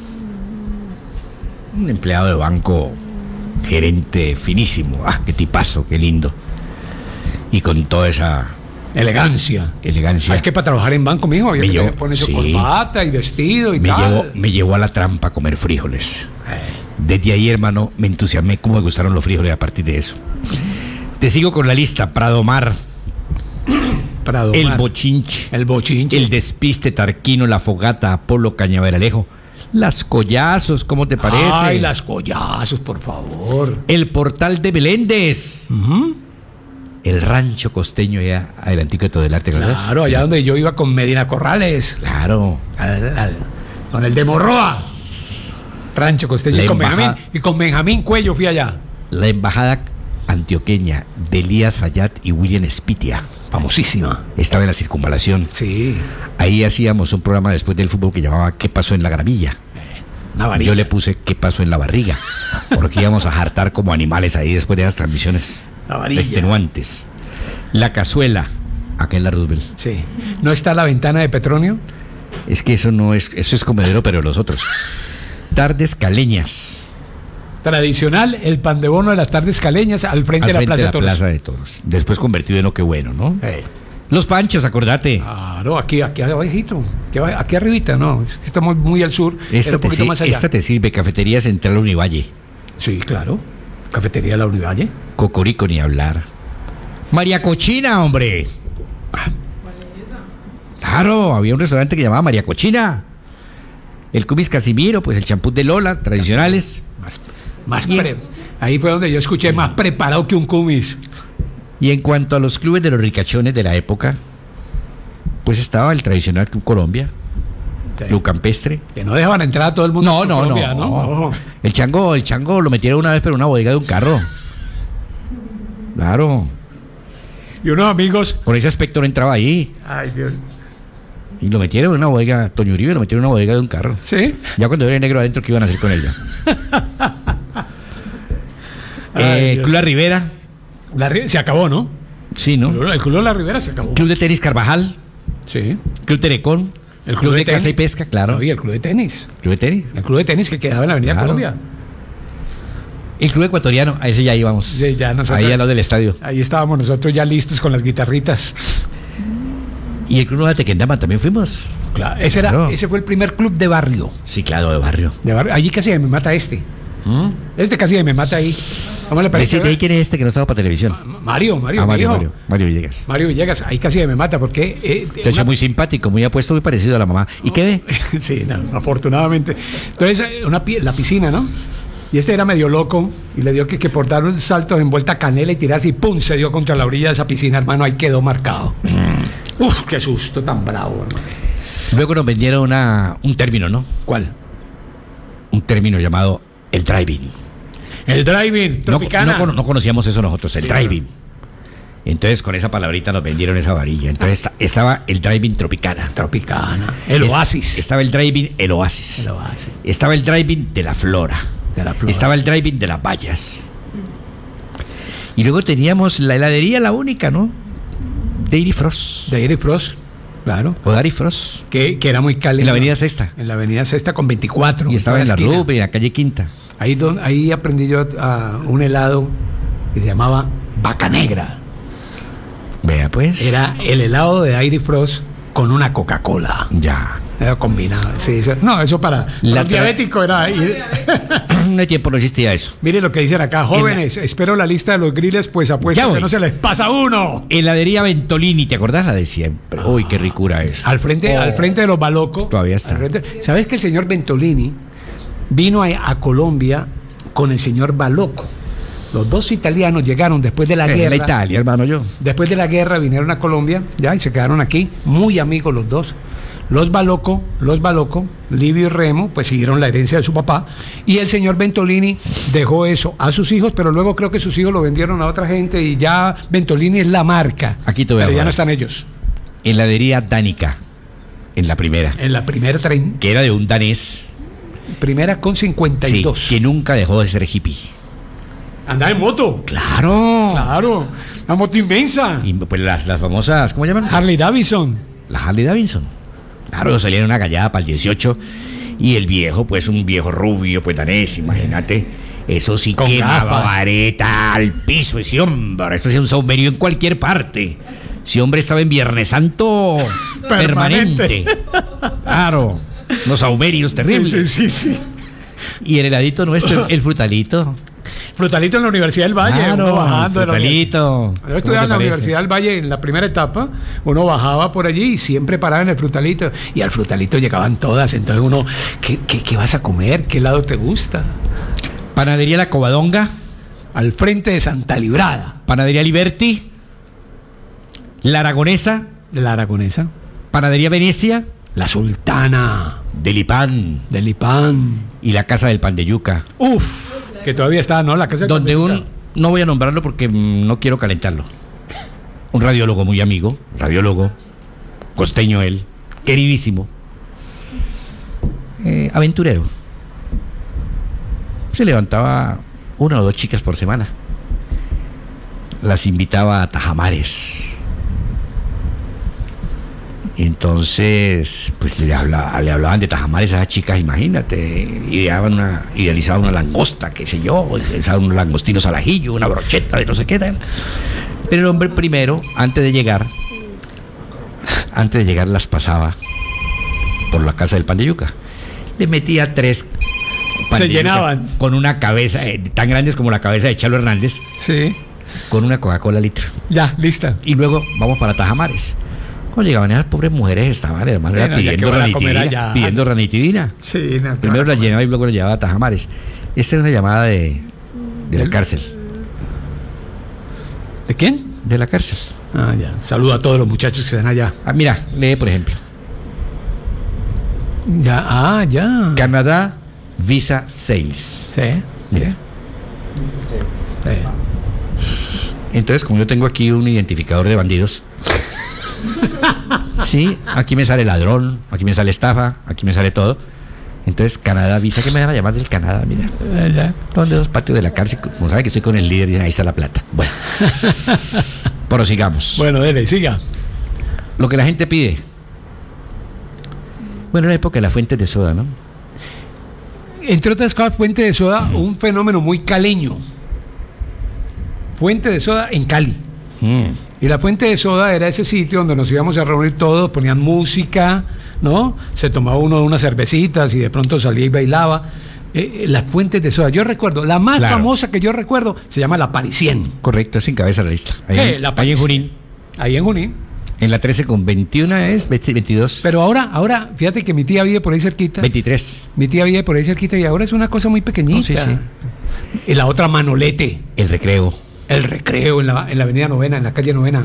un empleado de banco, gerente finísimo. Qué tipazo, qué lindo. Y con toda esa elegancia. Es que para trabajar en banco, mijo, había que ponerse corbata y vestido y tal. Me llevó a La Trampa a comer frijoles. Desde ahí, hermano, me entusiasmé cómo me gustaron los frijoles a partir de eso. Te sigo con la lista. Pradomar. El bochinche. El despiste, Tarquino, La Fogata, Apolo, Cañaveralejo. Las Collazos, ¿cómo te parece? Ay, las Collazos, por favor. El Portal de Beléndez. El rancho costeño allá adelantico del arte. Claro, allá donde yo iba con Medina Corrales. Claro. Con el de Morroa. Rancho costeño. Y con Benjamín Cuello fui allá. La embajada antioqueña de Elías Fayad y William Spitia. Famosísima. Estaba en la Circunvalación. Sí. Ahí hacíamos un programa después del fútbol que llamaba ¿Qué pasó en la gramilla? Yo le puse ¿Qué pasó en la barriga? Porque íbamos a jartar como animales ahí después de esas transmisiones extenuantes. La Cazuela, acá en la Roosevelt. Sí. ¿No está la ventana de Petronio? Es que eso es comedero, pero los otros. Tardes Caleñas. Tradicional, el pan de bono de las tardes caleñas al frente de la Plaza de Toros. Después convertido en Lo que bueno, ¿no? Los Panchos, acordate. Claro, aquí abajito, aquí arribita, ¿no? Es que estamos muy al sur, un poquito más allá. Esta te sirve, Cafetería Central Univalle. Sí, claro. Cafetería La Univalle. Cocorico, ni hablar. María Cochina, hombre. Claro, había un restaurante que llamaba María Cochina. El Cumis Casimiro, pues el champú de Lola, tradicionales. Ahí fue donde yo escuché más preparado que un Cumis. Y en cuanto a los clubes de los ricachones de la época, pues estaba el tradicional Club Colombia, sí. Club Campestre. Que no dejaban entrar a todo el mundo. No. El chango lo metieron una vez pero en una bodega de un carro. Claro. Y unos amigos. Con ese aspecto no entraba ahí. Ay, Dios. Y lo metieron en una bodega, Toño Uribe lo metieron en una bodega de un carro. Sí. Ya cuando era negro adentro, ¿qué iban a hacer con él ya? Club La Ribera. Se acabó, ¿no? Sí, ¿no? El Club de La Ribera se acabó. Club de Tenis Carvajal. Sí. Club Telecom. El Club de Caza y Pesca, claro. No, y el Club de Tenis. Club de Tenis. El Club de Tenis que quedaba en la Avenida Colombia. El Club Ecuatoriano, a ese ya íbamos. Sí, ya nosotros, ahí a lo del estadio. Ahí estábamos nosotros ya listos con las guitarritas. Y el Club de Tequendama también fuimos. Claro, ese fue el primer club de barrio. Sí, claro, de barrio. Allí casi me mata este. Este casi me mata ahí. ¿Cómo le parece? ¿De ahí quién es este que no estaba para televisión? Mario Villegas. Mario Villegas, ahí casi me mata porque... Entonces muy simpático, muy apuesto, muy parecido a la mamá. ¿Y qué ve? Sí, no, afortunadamente. Entonces, la piscina, ¿no? Y este era medio loco y le dio que por dar un salto en vuelta canela y tirarse y ¡pum! Se dio contra la orilla de esa piscina, hermano, ahí quedó marcado. Uf, qué susto tan bravo, hermano. Luego nos vendieron un término, ¿no? ¿Cuál? Un término llamado el driving. El driving, Tropicana. No conocíamos eso nosotros, el driving. Entonces con esa palabrita nos vendieron esa varilla. Entonces estaba el driving Tropicana. El Oasis. Estaba el driving el Oasis. Estaba el driving de la Flora. Estaba el driving de las vallas. Y luego teníamos la heladería, la única, ¿no? Dairy Frost. Dairy Frost, claro. O Dairy Frost. Que era muy cálido. En la avenida Sexta. En la avenida Sexta con 24. Y estaba en la Rube, en la calle Quinta. Ahí aprendí yo a un helado que se llamaba Vaca Negra. Vea pues. Era el helado de Dairy Frost con una Coca-Cola. Ya. Era combinado. Sí, no, eso para un diabético era... No hay tiempo, no existía eso. Mire lo que dicen acá. Jóvenes, espero la lista de los griles, pues apuesto que no se les pasa uno. Heladería Ventolini, ¿te acordás? La de siempre. Uy, qué ricura es. Al frente de los Baloco. Todavía está. ¿Sabes que el señor Ventolini vino a Colombia con el señor Baloco? Los dos italianos llegaron después de la guerra. La Italia, hermano, yo. Después de la guerra vinieron a Colombia, ya, y se quedaron aquí, muy amigos los dos. Los Baloco, Livio y Remo, pues siguieron la herencia de su papá. Y el señor Ventolini dejó eso a sus hijos, pero luego creo que sus hijos lo vendieron a otra gente y ya Ventolini es la marca. Aquí te voy a Pero ya no están ellos. Heladería Danica, en la primera. En la primera tren. Que era de un danés. Primera con 52. Sí, que nunca dejó de ser hippie. Andaba en moto. Claro. Una moto inmensa. Y pues las famosas, ¿cómo llaman? Harley Davidson. La Harley Davidson. Claro, salieron una gallada para el 18 y el viejo, pues un viejo rubio, pues danés, imagínate. Eso sí quemaba vareta al piso, ese hombre. Esto hacía un saumerio en cualquier parte. Ese hombre estaba en Viernes Santo permanente. Claro, los saumerios terribles. Sí. Y el heladito nuestro, el frutalito. Frutalito en la Universidad del Valle, claro, uno bajando. Frutalito. Yo estudiaba en la Universidad del Valle en la primera etapa, uno bajaba por allí y siempre paraba en el Frutalito. Y al Frutalito llegaban todas, entonces uno, ¿qué vas a comer? ¿Qué helado te gusta? Panadería La Covadonga. Al frente de Santa Librada. Panadería Liberty. La Aragonesa. Panadería Venecia. La Sultana. Delipán. Y la Casa del Pan de Yuca. Uf. Que todavía está, ¿no? La Casa del Donde no voy a nombrarlo porque no quiero calentarlo. Un radiólogo muy amigo, costeño él, queridísimo, aventurero. Se levantaba 1 o 2 chicas por semana. Las invitaba a tajamares. Entonces, pues le hablaban de tajamares a esas chicas, imagínate, idealizaban una langosta, qué sé yo, unos langostinos al ajillo, una brocheta de no sé qué tal. Pero el hombre primero, antes de llegar las pasaba por la Casa del Pan de Yuca. Le metía 3 se llenaban con una cabeza tan grandes como la cabeza de Chalo Hernández. Sí. con una Coca-Cola litro. Ya, lista. Y luego vamos para Tajamares. Cuando llegaban esas pobres mujeres, estaban, hermano, Bueno, pidiendo ranitidina. Sí, no, Primero las llenaba y luego las llevaba a Tajamares. Esta era una llamada de la cárcel. ¿De quién? De la cárcel. Ah, ya. Saludo a todos los muchachos que están allá. Ah, mira, lee por ejemplo. Ya, ya. Canadá Visa Sales. Sí. Mira. Sí. Entonces, como yo tengo aquí un identificador de bandidos, sí, aquí me sale ladrón, aquí me sale estafa, aquí me sale todo. Entonces, Canadá Visa, ¿qué me van a llamar del Canadá? Mira, ¿dónde dos patios de la cárcel? Como saben que estoy con el líder y ahí está la plata. Bueno, prosigamos. Bueno, dele, siga. Lo que la gente pide. Bueno, en la época de las fuentes de soda, ¿no? Entre otras cosas, Fuente de Soda, un fenómeno muy caleño. Fuente de Soda en Cali. Y la Fuente de Soda era ese sitio donde nos íbamos a reunir todos, ponían música, ¿no? Se tomaba uno unas cervecitas y de pronto salía y bailaba. Las Fuentes de Soda, yo recuerdo, la más famosa que yo recuerdo se llama La Parisien. Correcto, es encabeza la lista. Ahí en Junín. Ahí en Junín. En la 13 con 21 es 22. Pero ahora, fíjate que mi tía vive por ahí cerquita. 23. Mi tía vive por ahí cerquita y ahora es una cosa muy pequeñita. No, sí. Y la otra, Manolete. El Recreo. El Recreo en la avenida Novena, en la calle Novena.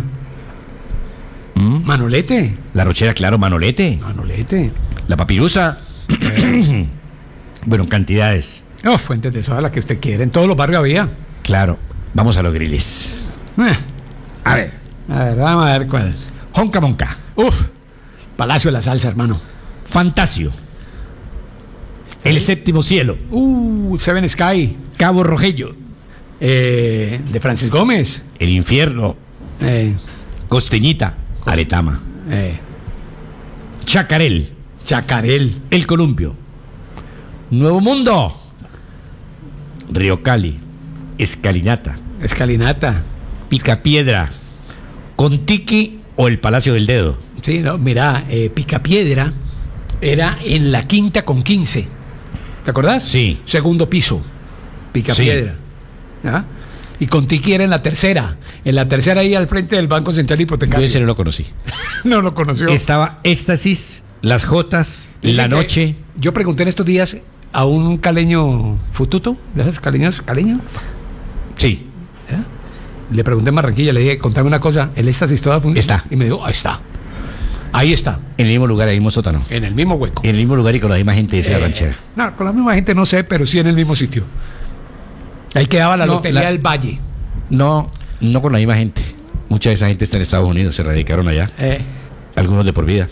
Manolete. La Rochera, claro, Manolete. La Papirusa. Bueno, cantidades. Fuentes de Soda, la que usted quiere. En todos los barrios había. Claro. Vamos a los griles. A ver, vamos a ver cuál es. Honka Monka. Palacio de la Salsa, hermano. Fantasio. El Séptimo Cielo. Seven Sky. Cabo Rogello. De Francis Gómez. El Infierno. Costeñita. Aretama. Chacarel. El Columpio. Nuevo Mundo. Río Cali. Escalinata. Picapiedra. Contiki o el Palacio del Dedo. Sí, no, mira, Picapiedra era en la quinta con 15. ¿Te acordás? Sí. Segundo piso. Picapiedra. Sí. ¿Ah? Y Contiki era en la tercera. En la tercera ahí al frente del Banco Central Hipotecario. Yo ese no lo conocí. No lo conoció. Estaba Éxtasis, Las Jotas, La Noche. Yo pregunté en estos días a un caleño fututo. ¿Esos caleños? ¿Caleño? Sí. Le pregunté en Barranquilla, le dije, contame una cosa, ¿el Éxtasis todavía está? Y me dijo, ahí está. Ahí está. En el mismo lugar, en el mismo sótano. En el mismo hueco. En el mismo lugar y con la misma gente de esa ranchera. No, con la misma gente no sé, pero sí en el mismo sitio. Ahí quedaba la Lotería del Valle. No con la misma gente. Mucha de esa gente está en Estados Unidos, se radicaron allá. Algunos de por vida.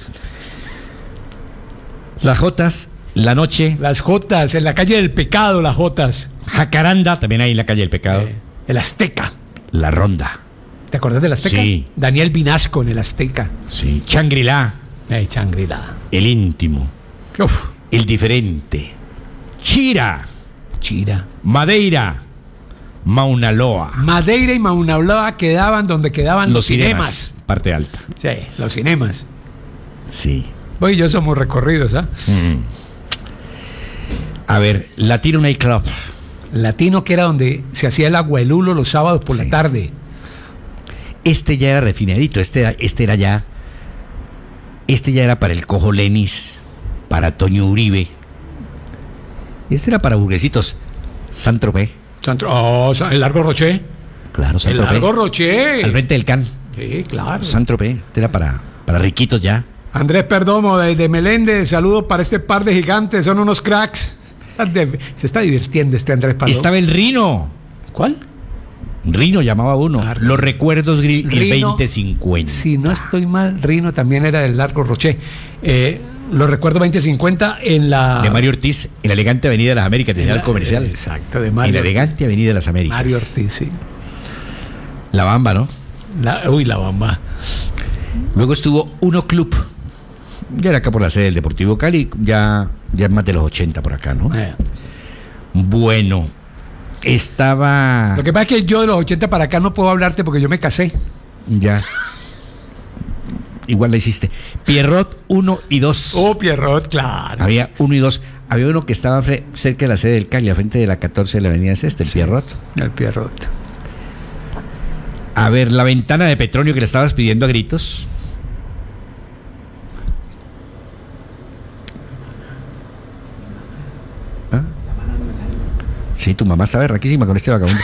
Las Jotas, La Noche. Las Jotas, en la calle del Pecado, las Jotas. Jacaranda, también ahí en la calle del Pecado. El Azteca. La Ronda. ¿Te acordás del Azteca? Sí. Daniel Vinasco en el Azteca. Sí. Shangri-La. Shangri-La. El Íntimo. El Diferente. Chira. Madeira. Mauna Loa. Madeira y Mauna Loa quedaban donde quedaban los cinemas. Parte alta. Sí, los cinemas. Sí. Hoy yo somos recorridos, ¿ah? A ver, Latino Nightclub. Latino, que era donde se hacía el aguelulo los sábados por la tarde. Este ya era refinadito, este ya era para el Cojo Lenis, para Toño Uribe. Este era para burguesitos. Saint-Tropez. El Largo Roché. Claro, Saint-Tropez. El Largo Roché. Al frente del Can. Sí, claro. Saint-Tropez. Este era para riquitos ya. Andrés Perdomo de Meléndez, saludos para este par de gigantes, son unos cracks. Se está divirtiendo este Andrés Perdomo. Estaba el Rino. ¿Cuál? Rino llamaba uno. Los recuerdos el Rino, 2050. Si no estoy mal, Rino también era del Largo Roché. Los recuerdos 2050 en la... De Mario Ortiz, en la elegante Avenida de las Américas, de el comercial. Exacto, de Mario. En la elegante Avenida de las Américas. Mario Ortiz, sí. La Bamba, ¿no? La Bamba. Luego estuvo Uno Club. Ya era acá por la sede del Deportivo Cali, ya más de los 80 por acá, ¿no? Bueno, estaba... Lo que pasa es que yo de los 80 para acá no puedo hablarte porque yo me casé. Ya. Igual la hiciste. Pierrot 1 y 2. Pierrot, claro. Había 1 y 2. Había uno que estaba cerca de la sede del Cali, a frente de la 14 de la avenida Ceste, el Pierrot. El Pierrot. A ver, la ventana de Petronio que le estabas pidiendo a gritos. ¿Ah? Sí, tu mamá está berraquísima con este vagabundo.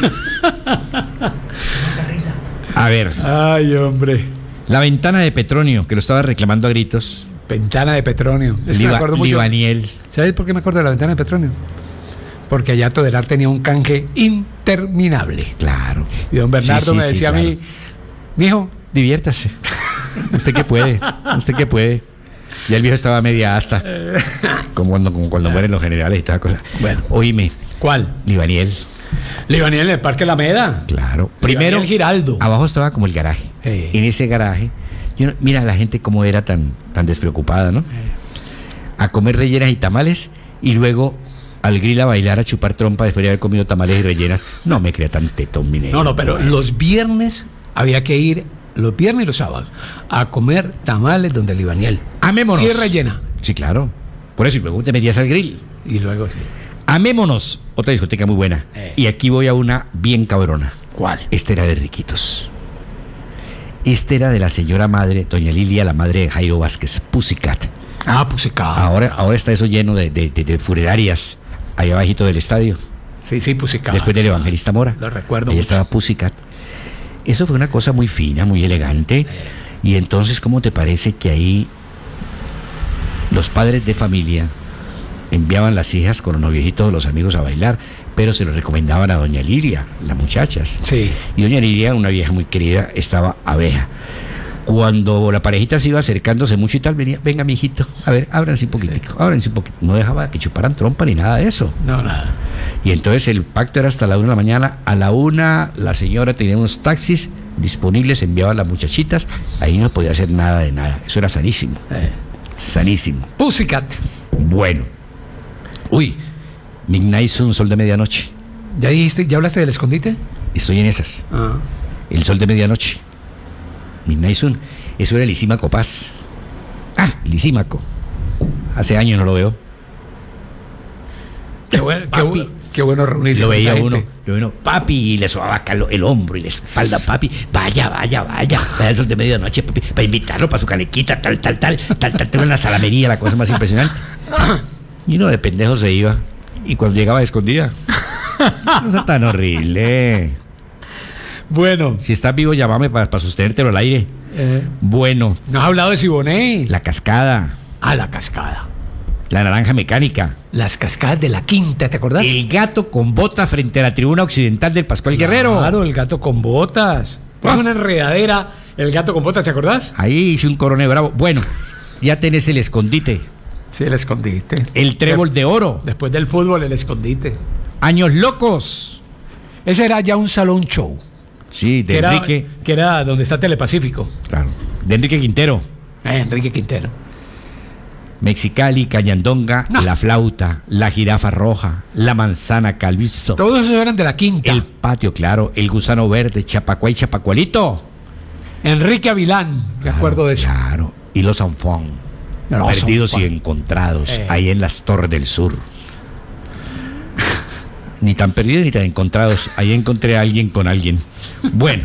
A ver. Ay, hombre. La ventana de Petronio que lo estaba reclamando a gritos. Ventana de Petronio. Es que me acuerdo mucho. Libaniel. ¿Sabes por qué me acuerdo de la ventana de Petronio? Porque allá Todelar tenía un canje interminable. Claro. Y don Bernardo me decía claro. a mí, mijo, diviértase. Usted que puede, usted que puede. Ya el viejo estaba media asta. Como cuando mueren los generales y toda cosa. Bueno. Oíme. ¿Cuál? Libaniel. Libaniel en el Parque Alameda. Claro. Primero, Giraldo. Abajo estaba como el garaje. En ese garaje, mira la gente cómo era tan despreocupada, ¿no? A comer rellenas y tamales y luego al grill a bailar, a chupar trompa después de haber comido tamales y rellenas. No me crea tan tetón, mi negro. No, pero los viernes había que ir, los viernes y los sábados, a comer tamales donde Libaniel. Amémonos. Y rellena. Sí, claro. Por eso, y luego te metías al grill. Y luego sí. Amémonos. Otra discoteca muy buena. Y aquí voy a una bien cabrona. ¿Cuál? Esta era de Riquitos. Esta era de la señora madre, doña Lilia, la madre de Jairo Vázquez, Pussycat. Ah, Pussycat. Ahora está eso lleno de funerarias ahí abajito del estadio. Sí, Pussycat. Después del Evangelista Mora. Lo recuerdo. Ahí estaba Pussycat. Eso fue una cosa muy fina, muy elegante. Y entonces, ¿cómo te parece que ahí los padres de familia enviaban las hijas con los noviejitos o los amigos a bailar, pero se lo recomendaban a doña Lilia, las muchachas? Sí. Y doña Lilia, una vieja muy querida, estaba abeja. Cuando la parejita se iba acercándose mucho y tal, venía, venga, mijito, a ver, ábranse un poquitico, ábranse un poquito. No dejaba que chuparan trompa ni nada de eso. No, nada. Y entonces el pacto era hasta la 1 de la mañana. A la 1 la señora tenía unos taxis disponibles, enviaba a las muchachitas, ahí no podía hacer nada de nada. Eso era sanísimo. Sanísimo. Pussycat. Bueno. Uy, Midnight Sun, Sol de Medianoche. ¿Ya dijiste, ya hablaste del escondite? Estoy en esas. El Sol de Medianoche. Midnight Sun. Eso era Lisímaco Paz. Ah, Lisímaco. Hace años no lo veo. Qué bueno reunirse. Lo con veía esa uno, gente. papi, y le sobaba acá el hombro y la espalda, papi. Vaya el Sol de Medianoche, papi, para invitarlo para su canequita, tal, una salamería, la cosa más impresionante. Y uno de pendejo se iba. Y cuando llegaba escondida. No sea tan horrible. Bueno. Si estás vivo, llámame para sostenértelo al aire. Bueno. ¿No has hablado de Siboney? La cascada. Ah, la cascada. La naranja mecánica. Las cascadas de la Quinta, ¿te acordás? El gato con botas frente a la tribuna occidental del Pascual Guerrero. Claro, el gato con botas. Es una enredadera, el gato con botas, ¿te acordás? Ahí hice un coronel bravo. Bueno, ya tenés el escondite. Sí, el escondite. El trébol de oro. Después del fútbol, el escondite. Años locos. Ese era ya un salón show. Sí, de Enrique. Que era donde está Telepacífico. Claro. De Enrique Quintero. Enrique Quintero. Mexicali, Cañandonga, La Flauta, La Jirafa Roja, La Manzana Calvisto. Todos esos eran de la Quinta. El Patio, claro. El Gusano Verde, Chapacuá y Chapacualito. Enrique Avilán, me acuerdo de eso. Claro. Y Los Sanfón. Perdidos y encontrados, ahí en las Torres del Sur. Ni tan perdidos ni tan encontrados. Ahí encontré a alguien con alguien. Bueno.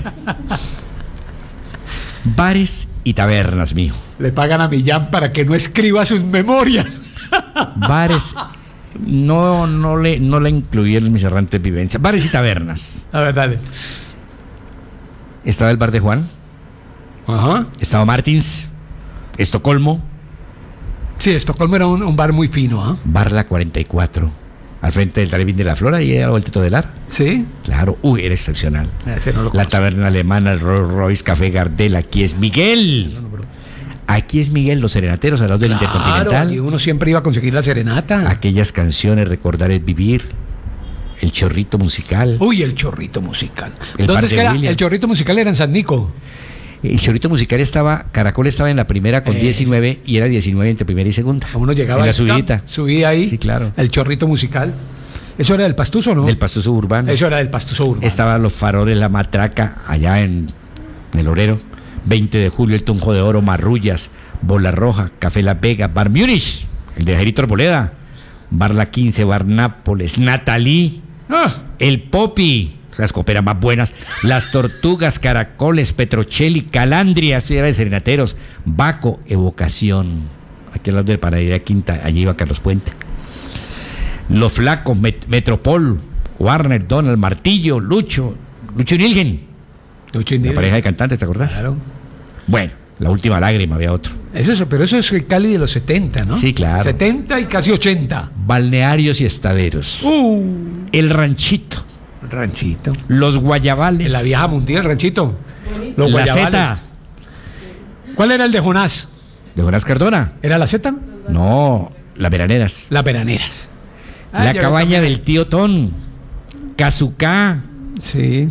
Bares y tabernas, mijo. Le pagan a Millán para que no escriba sus memorias. Bares. No le incluí en mis errantes vivencias. Bares y tabernas. A ver, dale. Estaba el bar de Juan. Ajá. Estaba Martins. Estocolmo. Sí, Estocolmo era un bar muy fino, ¿ah? Bar La 44. Al frente del Drive-In de la Flora y a la vuelta de Todelar. Sí. Claro. Uy, era excepcional. No la taberna alemana, el Rolls Royce, Café Gardel. Aquí es Miguel. Aquí es Miguel, los serenateros al lado del Intercontinental. Y uno siempre iba a conseguir la serenata. Aquellas canciones, Recordar es Vivir. El Chorrito Musical. Uy, el Chorrito Musical. ¿Dónde es que era? El Chorrito Musical era en San Nico. El Chorrito Musical Caracol estaba en la primera con 19 y era 19 entre primera y segunda. Uno llegaba en la subidita. Subía ahí. Sí, claro. El Chorrito Musical. ¿Eso era del Pastuso, no? Del Pastuso Urbano. Eso era del Pastuso Urbano. Estaban los faroles, la matraca, allá en el Orero. 20 de julio, el Tunjo de Oro, Marrullas, Bola Roja, Café La Vega, Bar Múnich, el de Jairito Arboleda, Bar La 15, Bar Nápoles, Natalí, el Popi. las coperas más buenas, las tortugas, caracoles, petrocheli, calandria, esto era de serenateros, Baco, Evocación, aquí al lado del Panadería Quinta, allí iba Carlos Puente. Los Flacos, Metropol, Warner, Donald, Martillo, Lucho Nilgen. La pareja de cantantes, ¿te acordás? Claro. Bueno, La Última Lágrima, había otro. Pero eso es el Cali de los 70, ¿no? Sí, claro. 70 y casi 80. Balnearios y estaderos. El Ranchito. El Ranchito. Los Guayabales. En la vieja Mundial, el Ranchito. Los La Guayabales. Zeta. ¿Cuál era el de Jonás? ¿De Jonás Cardona? ¿Era la Z? No, Las Veraneras. Las Veraneras. La Cabaña del Tío Ton. Cazucá. Sí.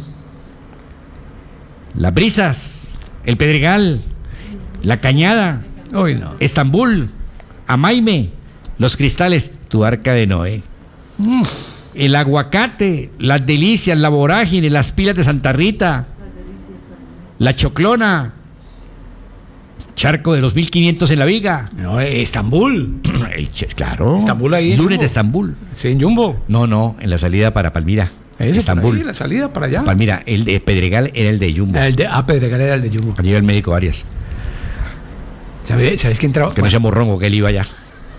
Las Brisas. El Pedregal. La Cañada. Uy, no. Estambul. Amaime. Los Cristales. Tu Arca de Noé. El Aguacate. Las Delicias. La Vorágine. Las Pilas de Santa Rita. La Choclona. Charco de los 1500 en la Viga. No, Estambul. Claro. Estambul ahí. Lunes de Estambul. Sí, en Jumbo. No, en la salida para Palmira. Estambul. Ahí, la salida para allá. Palmira, el de Pedregal era el de Jumbo. Pedregal era el de Jumbo. Allí iba el médico Arias. ¿Sabes quién trabajó? Que no sea morrongo, que él iba allá.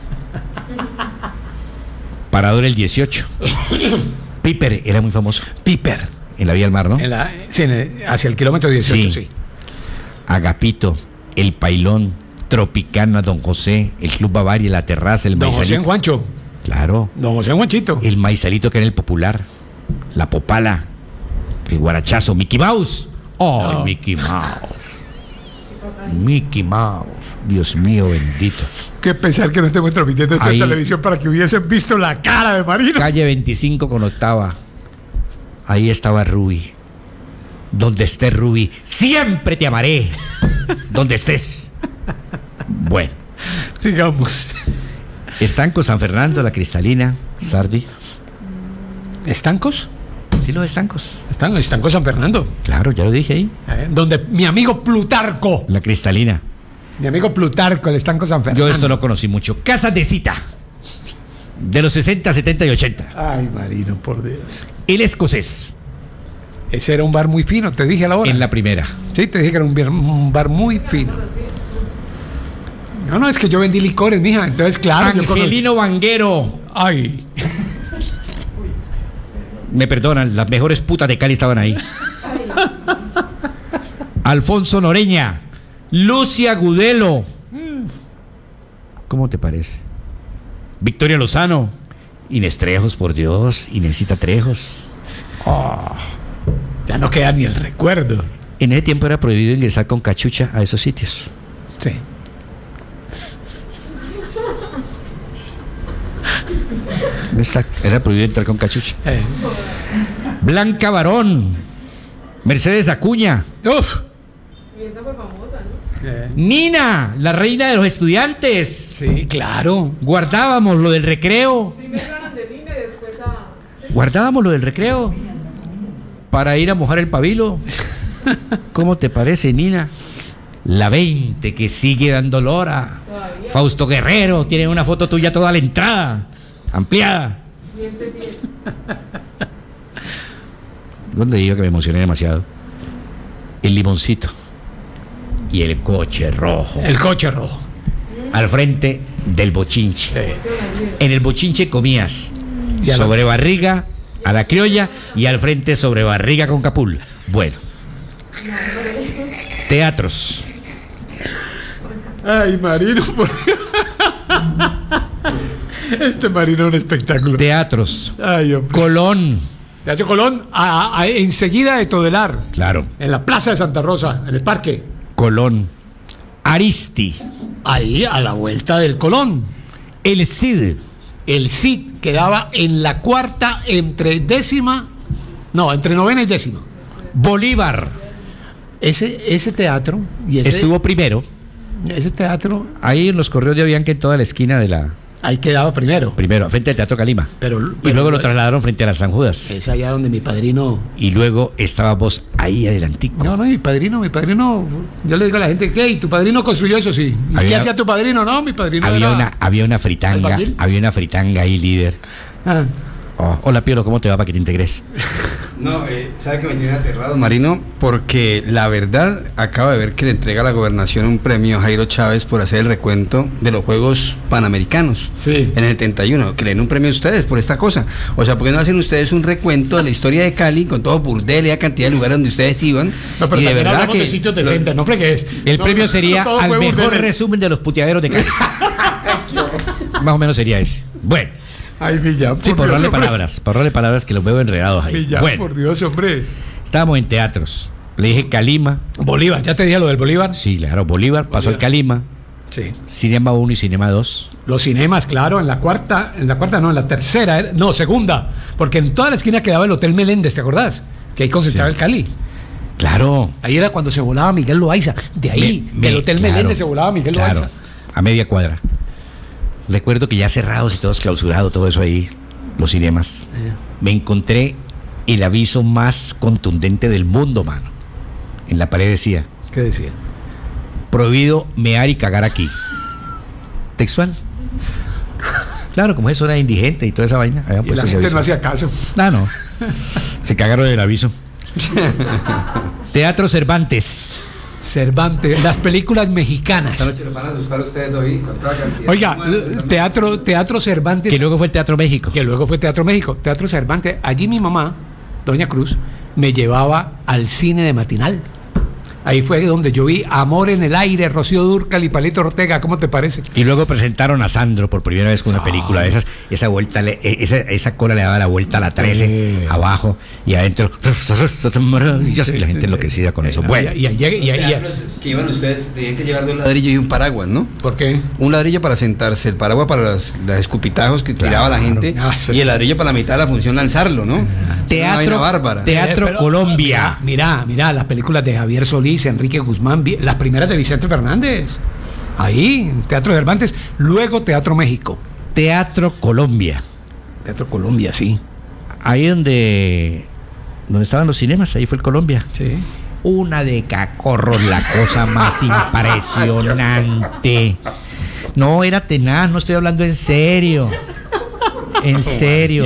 Parador el 18. Piper era muy famoso. Piper. En la Vía del Mar, ¿no? Sí, hacia el kilómetro 18, sí. Agapito, El Pailón, Tropicana, Don José, el Club Bavaria, La Terraza, el Don Maizalito. José en Juancho. Claro. Don José en Juanchito. El Maizalito, que era el popular. La Popala, el Guarachazo, Mickey Mouse. ¡Oh, Mickey Mouse! Mickey Mouse. Dios mío, bendito. Qué pesar que no estemos transmitiendo esto en televisión para que hubiesen visto la cara de Marino. Calle 25 con octava. Ahí estaba Ruby. Donde estés, Ruby, siempre te amaré. Donde estés. Bueno. Sigamos. Estancos, San Fernando, La Cristalina, Sardi. ¿Estancos? Sí, los Estancos. Estancos San Fernando. Claro, ya lo dije ahí. Donde mi amigo Plutarco. La Cristalina. Mi amigo Plutarco, el Estanco San Fernando. Yo esto no conocí mucho. Casas de Cita. De los 60, 70 y 80. Ay, Marino, por Dios. El Escocés. Ese era un bar muy fino, te dije a la hora. En la primera. Sí, te dije que era un bar muy fino. No, es que yo vendí licores, mija. Entonces, claro. Angelino Vanguero. Ay. Me perdonan, las mejores putas de Cali estaban ahí. Alfonso Noreña. Lucia Gudelo. ¿Cómo te parece? Victoria Lozano. Inés Trejos, por Dios. Inesita Trejos. Ya no queda ni el recuerdo. En ese tiempo era prohibido ingresar con cachucha a esos sitios. Sí. Exacto, era prohibido entrar con cachucha. Blanca Barón. Mercedes Acuña. Uf. Y esa fue famosa, ¿no? Nina, la reina de los estudiantes. Sí, claro. Guardábamos lo del recreo. Primero eran de Nina y después a... Guardábamos lo del recreo para ir a mojar el pabilo. ¿Cómo te parece, Nina? La 20 que sigue dando lora. Todavía. Fausto Guerrero, tiene una foto tuya toda la entrada, ampliada. ¿Dónde digo que me emocioné demasiado? El Limoncito y el Coche Rojo. El Coche Rojo. Al frente del bochinche. Sí. En el bochinche comías sobre barriga a la criolla y al frente sobre barriga con capul. Bueno. Teatros. Ay, Marino. Este Marino es un espectáculo. Teatros. Ay, hombre. Colón. Teatro Colón, enseguida de Todelar. Claro. En la Plaza de Santa Rosa, en el parque. Colón. Aristi. Ahí, a la vuelta del Colón. El Cid. El Cid quedaba en la cuarta entre novena y décima. Bolívar. Ese teatro. Estuvo primero. Ese teatro. Ahí en los correos de Avianca, en toda la esquina de la... Ahí quedaba primero. Primero, frente al Teatro Calima. Pero y luego lo trasladaron frente a la San Judas. Es allá donde mi padrino... Y luego estaba vos ahí adelantico. No, mi padrino... Yo le digo a la gente, ¿qué? ¿Tu padrino construyó eso? Sí. ¿Y qué hacía tu padrino? No, mi padrino había una fritanga. Había una fritanga ahí, líder. Hola, Piolo, ¿cómo te va para que te integres? No, ¿sabe que me tiene aterrado, Marino? Porque la verdad, acabo de ver que le entrega a la gobernación un premio a Jairo Chávez por hacer el recuento de los Juegos Panamericanos en el 71. Que le den un premio a ustedes por esta cosa. O sea, ¿por qué no hacen ustedes un recuento de la historia de Cali con todo burdel y la cantidad de lugares donde ustedes iban? No, pero y de verdad que de sitios decentes, no fregues. El premio sería al mejor resumen de los puteaderos de Cali. Más o menos sería ese. Bueno. Ay, Millán, sí, por darle palabras que los veo enredados ahí. Millán, bueno, por Dios, hombre. Estábamos en teatros. Le dije Calima. Bolívar, ¿ya te dije lo del Bolívar? Sí, claro, Bolívar. Pasó al Calima. Sí. Cinema 1 y Cinema 2. Los cinemas, claro, en la cuarta no, en la tercera, no, segunda. Porque en toda la esquina quedaba el Hotel Meléndez, ¿te acordás? Que ahí concentraba el Cali. Claro. Ahí era cuando se volaba Miguel Loaiza. De ahí, del Hotel Meléndez se volaba Miguel Loaiza. A media cuadra. Recuerdo que ya cerrados y todos clausurados, todo eso ahí, los cinemas. Me encontré el aviso más contundente del mundo, mano. En la pared decía. ¿Qué decía? Prohibido mear y cagar aquí. Textual. Claro, como eso era indigente y toda esa vaina. Y la gente no hacía caso. No. Se cagaron el aviso. Teatro Cervantes. Las películas mexicanas. Esta noche los van a asustar ustedes hoy con toda cantidad. Oiga, Teatro Cervantes. Que luego fue el Teatro México. Teatro Cervantes. Allí mi mamá, Doña Cruz, me llevaba al cine de matinal. Ahí fue donde yo vi Amor en el Aire, Rocío Dúrcal y Palito Ortega. ¿Cómo te parece? Y luego presentaron a Sandro por primera vez con una película de esas. Esa vuelta, esa cola le daba la vuelta a la 13, abajo y adentro. Y la gente enloquecida con eso. Bueno. Que iban ustedes, tenían que llevar un ladrillo y un paraguas, ¿no? ¿Por qué? Un ladrillo para sentarse, el paraguas para los escupitajos que tiraba la gente y el ladrillo para la mitad de la función lanzarlo, ¿no? Teatro Colombia. Mira, las películas de Javier Solís, Enrique Guzmán, las primeras de Vicente Fernández. Ahí, en Teatro Cervantes, luego Teatro México. Teatro Colombia, sí. Ahí donde estaban los cinemas, ahí fue el Colombia. Sí. Una de cacorros, la cosa más impresionante. No, era tenaz, no estoy hablando en serio. En serio.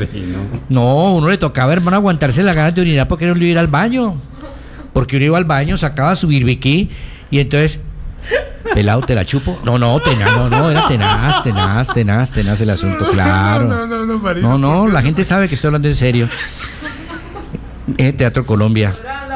No, uno le tocaba, hermano, aguantarse la ganas de orinar porque no le iba a ir al baño. Porque uno iba al baño, sacaba su birbiquí y entonces, pelado, te la chupo. No, era tenaz el asunto, claro. No, la gente sabe que estoy hablando en serio. Teatro Colombia.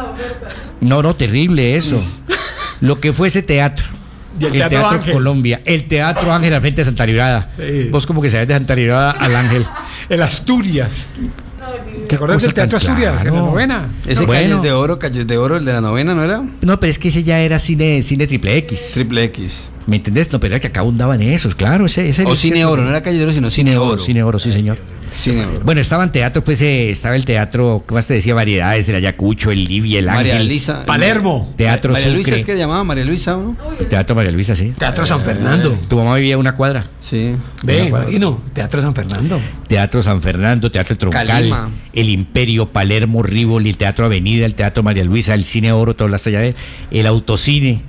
No, terrible eso. Lo que fue ese teatro. El teatro Colombia, el Teatro Ángel al frente de Santa Librada. Sí. Vos como que sabes de Santa Librada al Ángel. El Asturias. ¿Te acuerdas del Teatro Asturias? En la novena. Ese Calles de Oro, el de la novena, ¿no era? No, pero es que ese ya era cine triple X. Triple X. ¿Me entendés? No, pero era que acá abundaban esos, claro. Ese Cine Oro, no era Calle de Oro, sino Cine Oro. Cine Oro, sí, señor. Cine Oro. Bueno, estaban teatros, pues estaba el teatro, ¿qué más te decía? Variedades, el Ayacucho, el Libia, el Ángel. María Luisa. Palermo. Teatro María Luisa Sucre. es que llamaba María Luisa, ¿no? Teatro María Luisa, sí. Teatro San Fernando. Tu mamá vivía a una cuadra. Sí. Marino, Teatro San Fernando. Teatro San Fernando, Teatro Troncal, Calima. el Imperio, Palermo, Rivoli, el Teatro Avenida, el Teatro María Luisa, el Cine Oro, todas las talladas, el Autocine,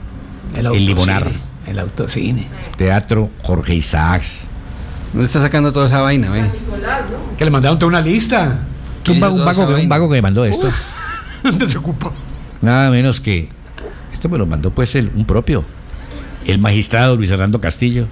el Limonar. El Autocine. Teatro Jorge Isaacs. ¿Dónde está sacando toda esa vaina, güey? Que le mandaron toda una lista. Un vago que me mandó esto. ¿Dónde se ocupó? Nada menos que esto me lo mandó pues un propio, el magistrado Luis Hernando Castillo.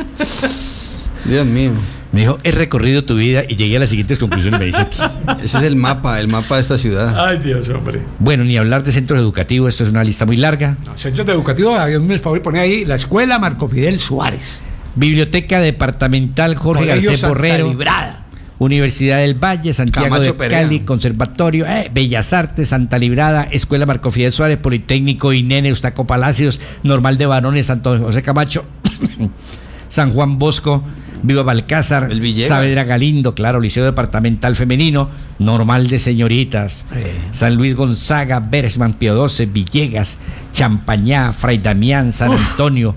Dios mío. Me dijo, he recorrido tu vida y llegué a las siguientes conclusiones. Me dice, ese es el mapa de esta ciudad. Ay, Dios, hombre. Bueno, ni hablar de centros educativos, esto es una lista muy larga. No, centros educativos, háganme el favor y poner ahí la escuela Marco Fidel Suárez. Biblioteca Departamental Jorge Garcés Borrero. Universidad del Valle, Santiago Camacho de Cali, Conservatorio, Bellas Artes, Santa Librada, Escuela Marco Fidel Suárez, Politécnico, INEN, Eustaco Palacios, Normal de Varones, Santo José Camacho, San Juan Bosco, Viva Balcázar, Saavedra Galindo, claro, Liceo Departamental Femenino, Normal de Señoritas, San Luis Gonzaga, Beresman, Pío XII, Villegas, Champañá, Fray Damián, San Antonio,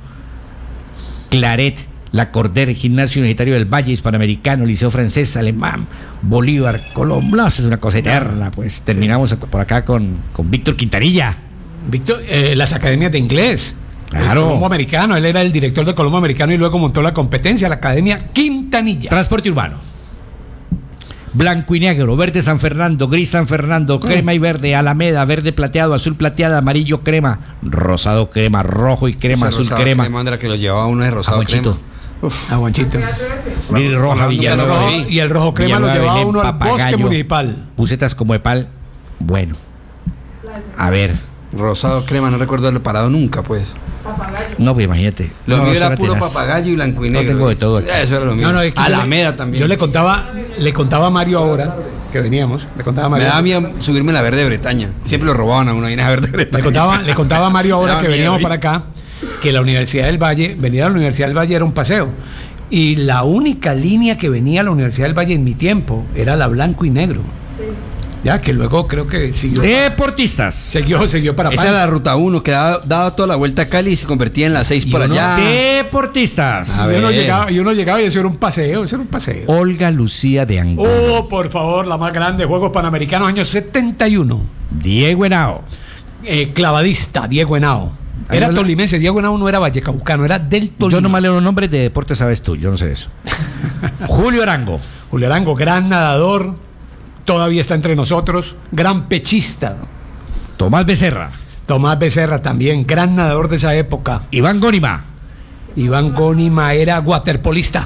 Claret, La Cordera, Gimnasio Universitario del Valle, Hispanoamericano, Liceo Francés, Alemán, Bolívar, Colón. No, es una cosa eterna, pues. Terminamos por acá con Víctor Quintanilla. Víctor, las academias de inglés. Claro. El Colombo Americano, él era el director del Colombo Americano y luego montó la competencia, la Academia Quintanilla. Transporte urbano. Blanco y negro, verde San Fernando, gris San Fernando, crema y verde, Alameda, verde plateado, azul plateada, amarillo crema, rosado crema, rojo y crema, Ese azul rosado crema. crema era que lo llevaba uno de rosado Aguanchito. crema. Aguanchito. Gris roja, Villanueva. Y el rojo crema lo Villanueva, llevaba Belén, uno al bosque Papagayo, municipal. Bucetas como Epal. Bueno. A ver. Rosado crema, no recuerdo haberlo parado nunca, pues. No, pues imagínate. Lo No, mío era suena puro tenaz. papagayo y blanco y No negro. tengo de todo aquí. Eso era lo mío. No, es que Alameda también. Yo le contaba a Mario ahora, que veníamos, le contaba a Me Mario. daba miedo subirme en la verde Bretaña. Siempre lo robaban a uno ahí en la verde Bretaña. Le contaba a Mario ahora Me daba que veníamos miedo, para acá, que la Universidad del Valle, venir a la Universidad del Valle era un paseo. Y la única línea que venía a la Universidad del Valle en mi tiempo era la blanco y negro. Ya, que luego creo que siguió. Deportistas. Siguió para Esa Paz. era la ruta 1 que daba toda la vuelta a Cali y se convertía en la 6 por allá. Deportistas. Y uno llegaba y eso era un paseo, Olga Lucía de Angulo. Oh, por favor, la más grande, Juegos Panamericanos, año 71. Diego Henao. Clavadista, Diego Henao. Era tolimense, Diego Henao no era vallecaucano, era del Tolima. Yo nomás leo los nombres de deportes, sabes tú, yo no sé eso. Julio Arango. Julio Arango, gran nadador, todavía está entre nosotros, gran pechista. Tomás Becerra. Tomás Becerra también, gran nadador de esa época. Iván Gónima. Iván Gónima era waterpolista.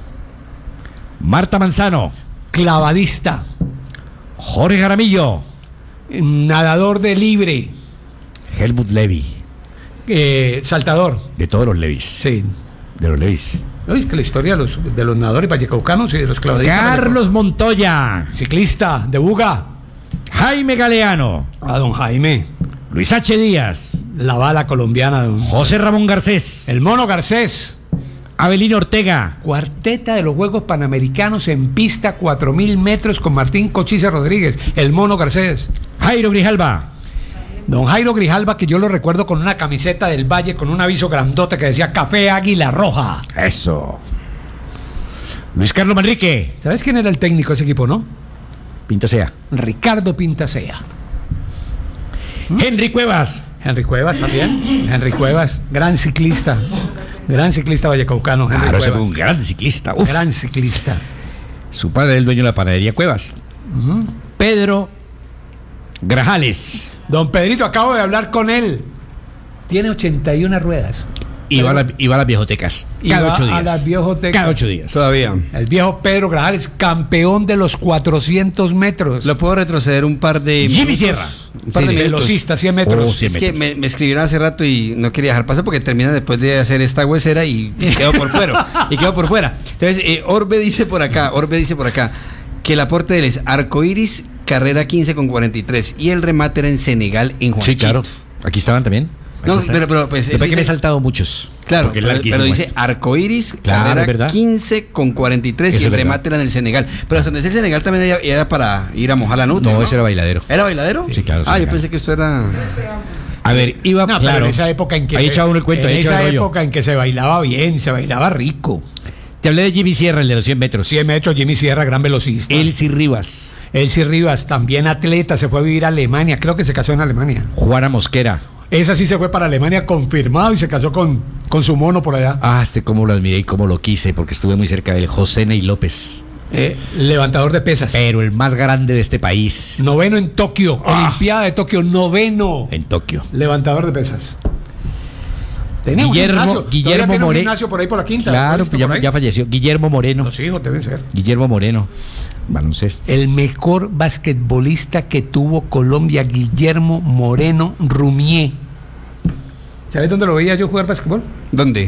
Marta Manzano. Clavadista. Jorge Jaramillo. Nadador de libre. Helmut Levy. Saltador. De todos los Levis. Sí. De los Levis. Es que la historia de los nadadores vallecaucanos y de los clavadistas. Carlos Montoya. Ciclista de Buga. Jaime Galeano. A don Jaime. Luis H. Díaz. La bala colombiana. José Ramón Garcés. El Mono Garcés. Avelino Ortega. Cuarteta de los Juegos Panamericanos en pista 4.000 metros con Martín Cochise Rodríguez. El Mono Garcés. Jairo Grijalva. Don Jairo Grijalva, que yo lo recuerdo con una camiseta del Valle con un aviso grandote que decía Café Águila Roja. Eso. Luis Carlos Manrique. ¿Sabes quién era el técnico de ese equipo, no? Pintasea. Ricardo Pintasea. Henry Cuevas. Henry Cuevas también. Henry Cuevas, gran ciclista. Gran ciclista vallecaucano. Henry Claro, ese Cuevas. fue un gran ciclista. Gran ciclista. Su padre era el dueño de la panadería Cuevas. Pedro Grajales. Don Pedrito, acabo de hablar con él. Tiene 81 ruedas. Iba a las viejotecas. Cada 8 días. A las viejotecas. Cada 8 días. Todavía. El viejo Pedro Grajales, campeón de los 400 metros. Lo puedo retroceder un par de Jimmy minutos? Sierra. Un par de minutos. Velocista, 100 metros. Oh, 100 Es que me escribieron hace rato y no quería dejar pasar porque termina después de hacer esta huesera y quedó por fuera. Entonces, Orbe dice por acá que el aporte de él es arcoiris, carrera 15 con 43 y el remate era en Senegal, en Juanchito. Sí, claro. Aquí estaban también. No, pero pues Lo que me he saltado muchos. Claro, Porque es pero larguísimo dice esto. arcoiris, Claro, es carrera verdad. 15 con 43 Eso y el es verdad. remate era en el Senegal. Pero hasta donde es el Senegal también era para ir a mojar la nutria. No, ese era bailadero. ¿Era bailadero? Sí, claro. Ah, yo Senegal. pensé que esto era... A ver, iba No, claro. pero en esa época en que ahí echaba uno el cuento. en ahí echaba esa el rollo. época en que se bailaba bien, se bailaba rico. Te hablé de Jimmy Sierra, el de los 100 metros. 100 metros, Jimmy Sierra, gran velocista. Elsie Rivas. Elsie Rivas, también atleta, se fue a vivir a Alemania, creo que se casó en Alemania. Juana Mosquera. Esa sí se fue para Alemania confirmado y se casó con su mono por allá. Ah, cómo lo admiré y cómo lo quise, porque estuve muy cerca de él. José Ney López. Levantador de pesas. Pero el más grande de este país. Noveno en Tokio, Olimpiada de Tokio, noveno. En Tokio. Levantador de pesas. Tenía Guillermo un Moreno. gimnasio por ahí por la quinta. Claro, ¿Por pues ahí? ya falleció. Guillermo Moreno. Los hijos deben ser. Guillermo Moreno. Baloncesto. El mejor basquetbolista que tuvo Colombia, Guillermo Moreno Rumier. ¿Sabes dónde lo veía yo jugar basquetbol? ¿Dónde?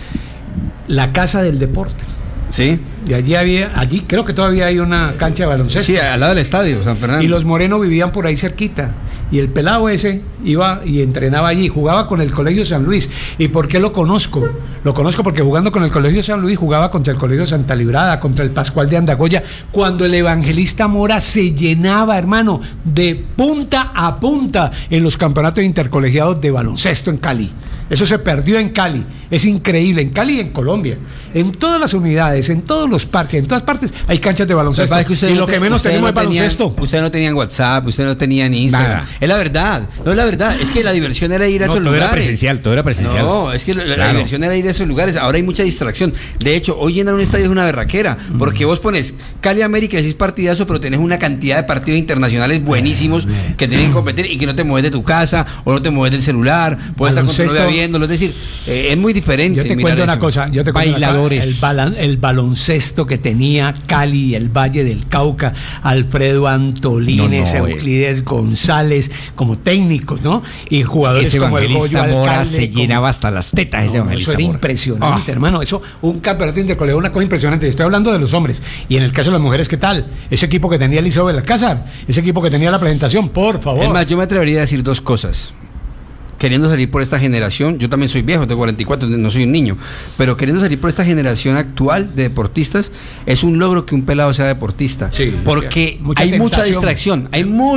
La Casa del Deporte. Sí. Y allí creo que todavía hay una cancha de baloncesto. Sí, al lado del estadio, San Fernando. Y los Moreno vivían por ahí cerquita. Y el pelado ese iba y entrenaba allí, jugaba con el Colegio San Luis. ¿Y por qué lo conozco? Lo conozco porque jugando con el Colegio San Luis jugaba contra el Colegio Santa Librada, contra el Pascual de Andagoya, cuando el Evangelista Mora se llenaba, hermano, de punta a punta en los campeonatos intercolegiados de baloncesto en Cali. Eso se perdió en Cali. Es increíble, en Cali y en Colombia. En todas las unidades, en todos los parques, en todas partes hay canchas de baloncesto. Y lo que menos tenemos es baloncesto. Ustedes no tenían WhatsApp, ustedes no tenían Instagram. Nada. Es la verdad, no es la verdad. Es que la diversión era ir a esos lugares. Todo era presencial. No, es que la diversión era ir a esos lugares. Ahora hay mucha distracción. De hecho, hoy llenar un estadio es una berraquera. Porque vos pones Cali América, decís partidazo, pero tenés una cantidad de partidos internacionales buenísimos que tienen que competir y que no te mueves de tu casa o no te mueves del celular. Puedes estar con tu novia viéndolo. Es decir, es muy diferente. Yo te cuento una cosa. Bailadores. El baloncesto que tenía Cali, el Valle del Cauca, Alfredo Antolines, Euclides González, como técnicos, ¿no? Y jugadores ese como el Goyo Mora Alcalde. Se llenaba hasta las tetas ese Evangelista Eso era Mora. impresionante, hermano. Eso, un campeonato intercolegial, una cosa impresionante. Estoy hablando de los hombres. Y en el caso de las mujeres, ¿qué tal? Ese equipo que tenía Eliseo Belalcázar, ese equipo que tenía la presentación, por favor. Es más, yo me atrevería a decir dos cosas. Queriendo salir por esta generación, yo también soy viejo, tengo 44, no soy un niño, pero queriendo salir por esta generación actual de deportistas, es un logro que un pelado sea deportista, porque hay mucha distracción,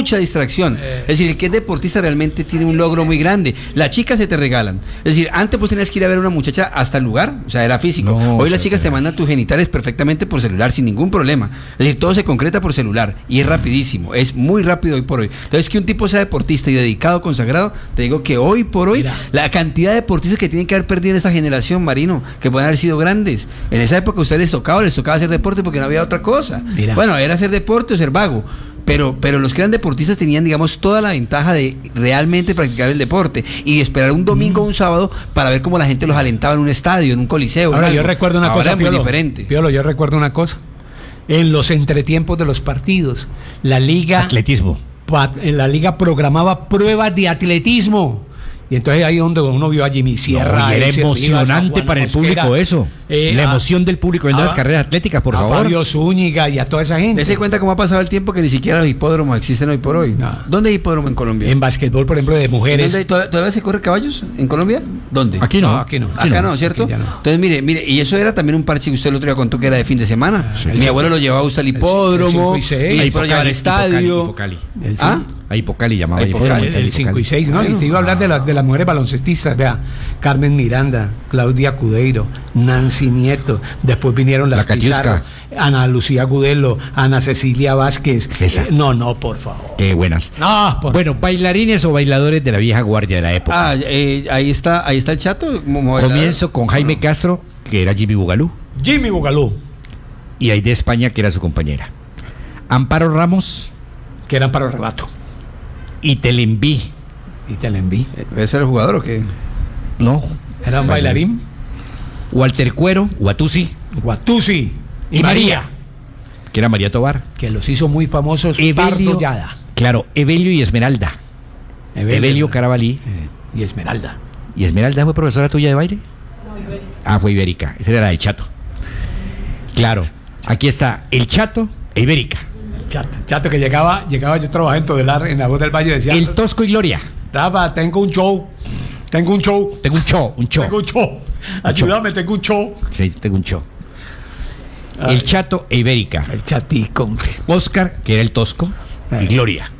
es decir, el que es deportista realmente tiene un logro muy grande. Las chicas se te regalan, es decir, antes pues tenías que ir a ver a una muchacha hasta el lugar, o sea, era físico. Hoy las chicas te mandan tus genitales perfectamente por celular, sin ningún problema, es decir, todo se concreta por celular, y es rapidísimo, es muy rápido hoy por hoy. Entonces, que un tipo sea deportista y dedicado, consagrado, te digo que hoy por hoy, la cantidad de deportistas que tienen que haber perdido en esta generación, Marino, que pueden haber sido grandes. En esa época a ustedes les tocaba hacer deporte porque no había otra cosa. Bueno, era hacer deporte o ser vago. Pero los que eran deportistas tenían, digamos, toda la ventaja de realmente practicar el deporte y de esperar un domingo o un sábado para ver cómo la gente los alentaba en un estadio, en un coliseo. Ahora, yo recuerdo una cosa muy diferente. Piolo, yo recuerdo una cosa. En los entretiempos de los partidos, la liga... Atletismo. En la liga programaba pruebas de atletismo. Y entonces ahí donde uno vio a Jimmy Sierra. Era emocionante para el público eso. La emoción del público en las carreras atléticas, por favor. A Fabio Zúñiga y a toda esa gente. Dese cuenta cómo ha pasado el tiempo que ni siquiera los hipódromos existen hoy por hoy. ¿Dónde hay hipódromo en Colombia? En básquetbol, por ejemplo, de mujeres. ¿Todavía se corre caballos en Colombia? ¿Dónde? Aquí no. Acá no, ¿cierto? Entonces, mire, y eso era también un parche que usted el otro día contó que era de fin de semana. Mi abuelo lo llevaba usted al hipódromo, y ahí por llevar al estadio. A Hipocali llamaba. El 5 y 6, ¿no? Y te iba a hablar de las mujeres baloncestistas, vea, Carmen Miranda, Claudia Cudeiro, Nancy Nieto, después vinieron las Pizarro, Ana Lucía Gudelo, Ana Cecilia Vázquez. No, por favor. Qué buenas. Bueno, bailarines o bailadores de la vieja guardia de la época. Ahí está el Chato. Comienzo con Jaime Castro, que era Jimmy Bugalú. Y ahí de España, que era su compañera. Amparo Ramos, que era Amparo Rebato. Y Telenví. ¿Ese era el jugador o qué? No. ¿Era un bailarín? Walter Cuero, Guatusi. Y María. Que era María Tobar. Que los hizo muy famosos. Evelio. Claro, Evelio y Esmeralda. Evelio Carabalí. Y Esmeralda. ¿Y Esmeralda fue profesora tuya de baile? No, Ibérica. Fue Ibérica. Esa era la del Chato. Claro. Aquí está el Chato e Ibérica. Chato que llegaba, yo trabajé en Todelar, en La Voz del Valle, decía... El Tosco y Gloria. Rafa, tengo un show. Ayúdame, tengo un show. Sí, tengo un show. El Chato e Ibérica. El Chatico. Oscar, que era el Tosco, y Gloria.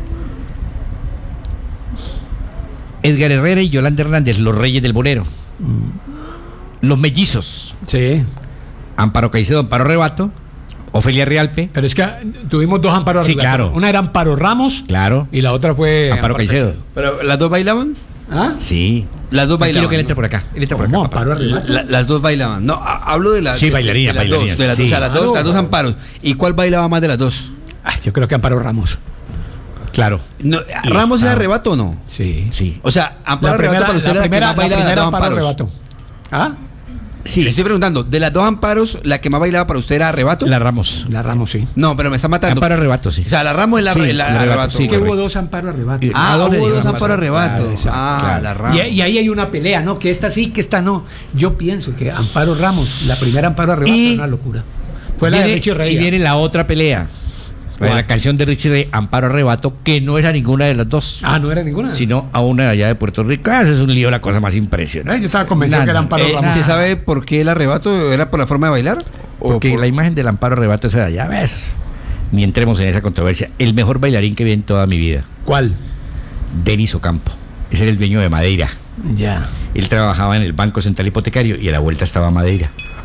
Edgar Herrera y Yolanda Hernández, los reyes del bolero. Los mellizos. Sí. Amparo Caicedo, Amparo Rebato. Ofelia Realpe. Pero es que tuvimos dos Amparo Rebato. Sí, claro. Una era Amparo Ramos. Claro. Y la otra fue Amparo Caicedo. ¿Pero las dos bailaban? Sí. Las dos bailaban. Quiero que él entre por acá. Las dos bailaban. No, hablo de las. Sí, bailarinas. O sea, las dos Amparos. ¿Y cuál bailaba más de las dos? Yo creo que Amparo Ramos. Claro. No, ¿Ramos era Rebato o no? Sí. O sea, Amparo Rebato para usted era la que más bailaba de las dos Amparos. Sí. Le estoy preguntando, de las dos Amparos, ¿la que más bailaba para usted era Rebato? La Ramos, sí. No, pero me está matando. Amparo Rebato, sí. O sea, la Ramos es la Rebato. Sí, que hubo dos Amparo Rebato. Hubo dos Amparo Rebato. La Ramos. Y ahí hay una pelea, ¿no? Que esta sí, que esta no. Yo pienso que Amparo Ramos, la primera Amparo Rebato, es una locura. Fue la de Richie Rey. Y viene la otra pelea. La canción de Richie Rey, Amparo Arrebato, que no era ninguna de las dos. ¿No era ninguna? Sino a una de allá de Puerto Rico. Ese es un lío, la cosa más impresionante. Yo estaba convencido que era Amparo Ramos. ¿Se sabe por qué el arrebato? ¿Era por la forma de bailar? Porque la imagen del Amparo Arrebato es de allá, ¿ves? Ni entremos en esa controversia. El mejor bailarín que vi en toda mi vida. ¿Cuál? Denis Ocampo. Ese era el dueño de Madeira. Ya. Él trabajaba en el Banco Central Hipotecario y a la vuelta estaba Madeira.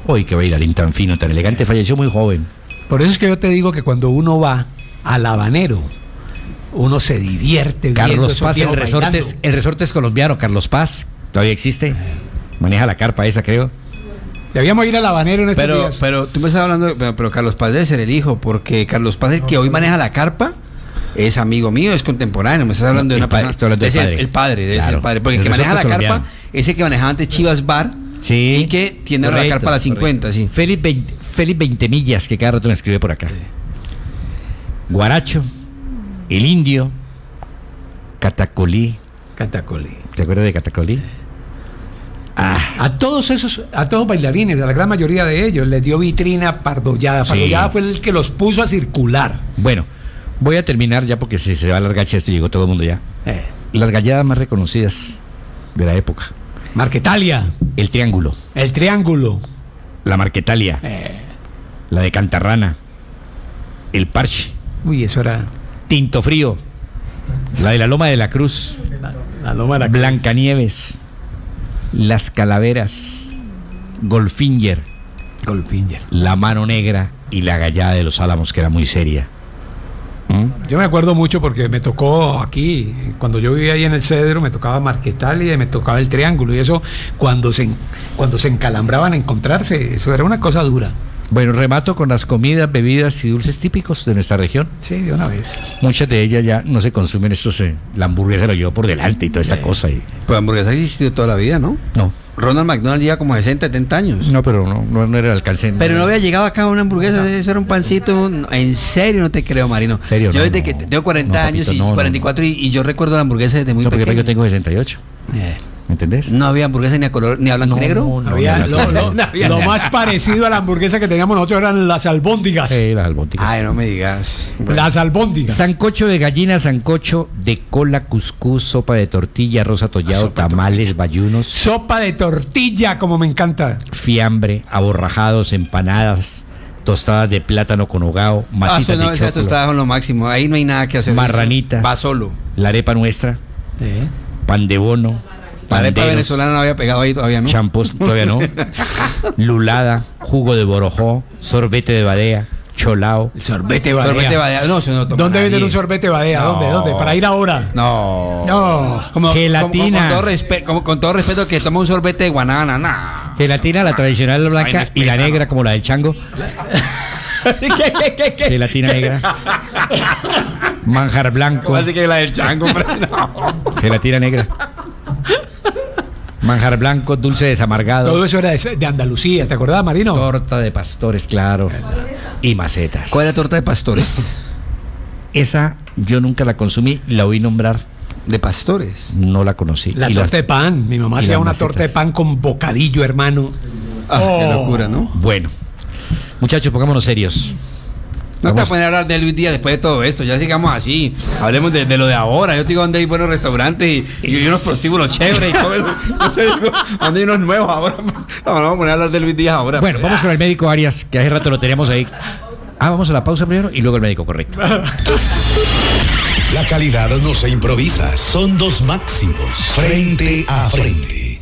Uy, qué bailarín tan fino, tan elegante, falleció muy joven. Por eso es que yo te digo que cuando uno va al habanero, uno se divierte. Carlos Paz, el resorte es colombiano. Carlos Paz, todavía existe. Maneja la carpa esa, creo. Debíamos ir al habanero en estos días. Pero tú me estás hablando, pero Carlos Paz debe ser el hijo, porque Carlos Paz, el que hoy maneja la carpa, es amigo mío, es contemporáneo. Me estás hablando de una persona. Estoy hablando del padre. El padre, debe ser el padre. Porque el que resorte maneja la colombiano. carpa es el que manejaba antes Chivas Bar. Sí. Y que tiene ahora la carpa a las 50, sí. Félix 20 millas, que cada rato me escribe por acá. Guaracho, el Indio, Catacolí. ¿Te acuerdas de Catacolí? A todos bailarines, a la gran mayoría de ellos, les dio vitrina Pardollada. Pardollada fue el que los puso a circular. Bueno, voy a terminar ya porque se va a alargar esto y llegó todo el mundo ya. Las galladas más reconocidas de la época. Marquetalia. El Triángulo. La Marquetalia. La de Cantarrana. El Parche. Uy, eso era. Tinto Frío. La de la Loma de la Cruz. La Loma de la Cruz. Blancanieves. Las Calaveras. Goldfinger. La Mano Negra y la Gallada de los Álamos, que era muy seria. Yo me acuerdo mucho porque me tocó aquí, cuando yo vivía ahí en el Cedro, me tocaba Marquetalia y me tocaba el Triángulo, y eso cuando se encalambraban a encontrarse, eso era una cosa dura. Bueno, remato con las comidas, bebidas y dulces típicos de nuestra región. Sí, de una vez. Muchas de ellas ya no se consumen, la hamburguesa lo llevó por delante y toda esta cosa. Pues la hamburguesa ha existido toda la vida, ¿no? No. Ronald McDonald lleva como 60, 70 años. No, pero no era el alcance. Pero no había llegado acá una hamburguesa, eso era un pancito. En serio, no te creo, Marino. ¿Serio? Yo desde que tengo 40 años y 44 y yo recuerdo la hamburguesa desde muy pequeño. Porque yo tengo 68. ¿Me entendés? No había hamburguesa ni a color, ni a blanco y negro. No había. Lo más parecido a la hamburguesa que teníamos nosotros eran las albóndigas. Sí, las albóndigas. Ay, no me digas. Bueno. Las albóndigas. Sancocho de gallina, sancocho de cola, cuscús, sopa de tortilla, arroz atollado, tamales, bayunos. Sopa de tortilla, como me encanta. Fiambre, aborrajados, empanadas, tostadas de plátano con hogao, masitas de choclo. Tostadas son lo máximo. Ahí no hay nada que hacer. Marranitas. Va solo. La arepa nuestra. Pan de bono. La arepa venezolana no había pegado ahí todavía, ¿no? Champús, todavía no. Lulada, jugo de borojó, sorbete de badea, cholao. El sorbete de badea. No, se no toma. ¿Dónde nadie. venden un sorbete de badea? No. ¿Dónde? Para ir ahora. No. Gelatina. Con todo respeto, que toma un sorbete de guanábana. No. Gelatina, la tradicional, la blanca y la negra, como la del chango. ¿Qué? Gelatina negra. Manjar blanco. ¿Cómo hace que la del chango? No. Gelatina negra. Manjar blanco, dulce desamargado. Todo eso era de Andalucía, ¿te acordás, Marino? Torta de pastores, claro. Y macetas. ¿Cuál es la torta de pastores? Esa yo nunca la consumí, la oí nombrar. ¿De pastores? No la conocí. La torta de pan. Mi mamá hacía una torta de pan con bocadillo, hermano. Qué locura, ¿no? Bueno, muchachos, pongámonos serios. No te vas a poner a hablar de Luis Díaz después de todo esto, ya sigamos así. Hablemos de lo de ahora. Yo te digo dónde hay buenos restaurantes y unos prostíbulos chéveres y todo eso. Yo te digo dónde hay unos nuevos ahora. No, vamos a poner a hablar de Luis Díaz ahora. Bueno, vamos con el médico Arias, que hace rato lo tenemos ahí. Vamos a la pausa primero y luego el médico, correcto. La calidad no se improvisa, son dos máximos, frente a frente.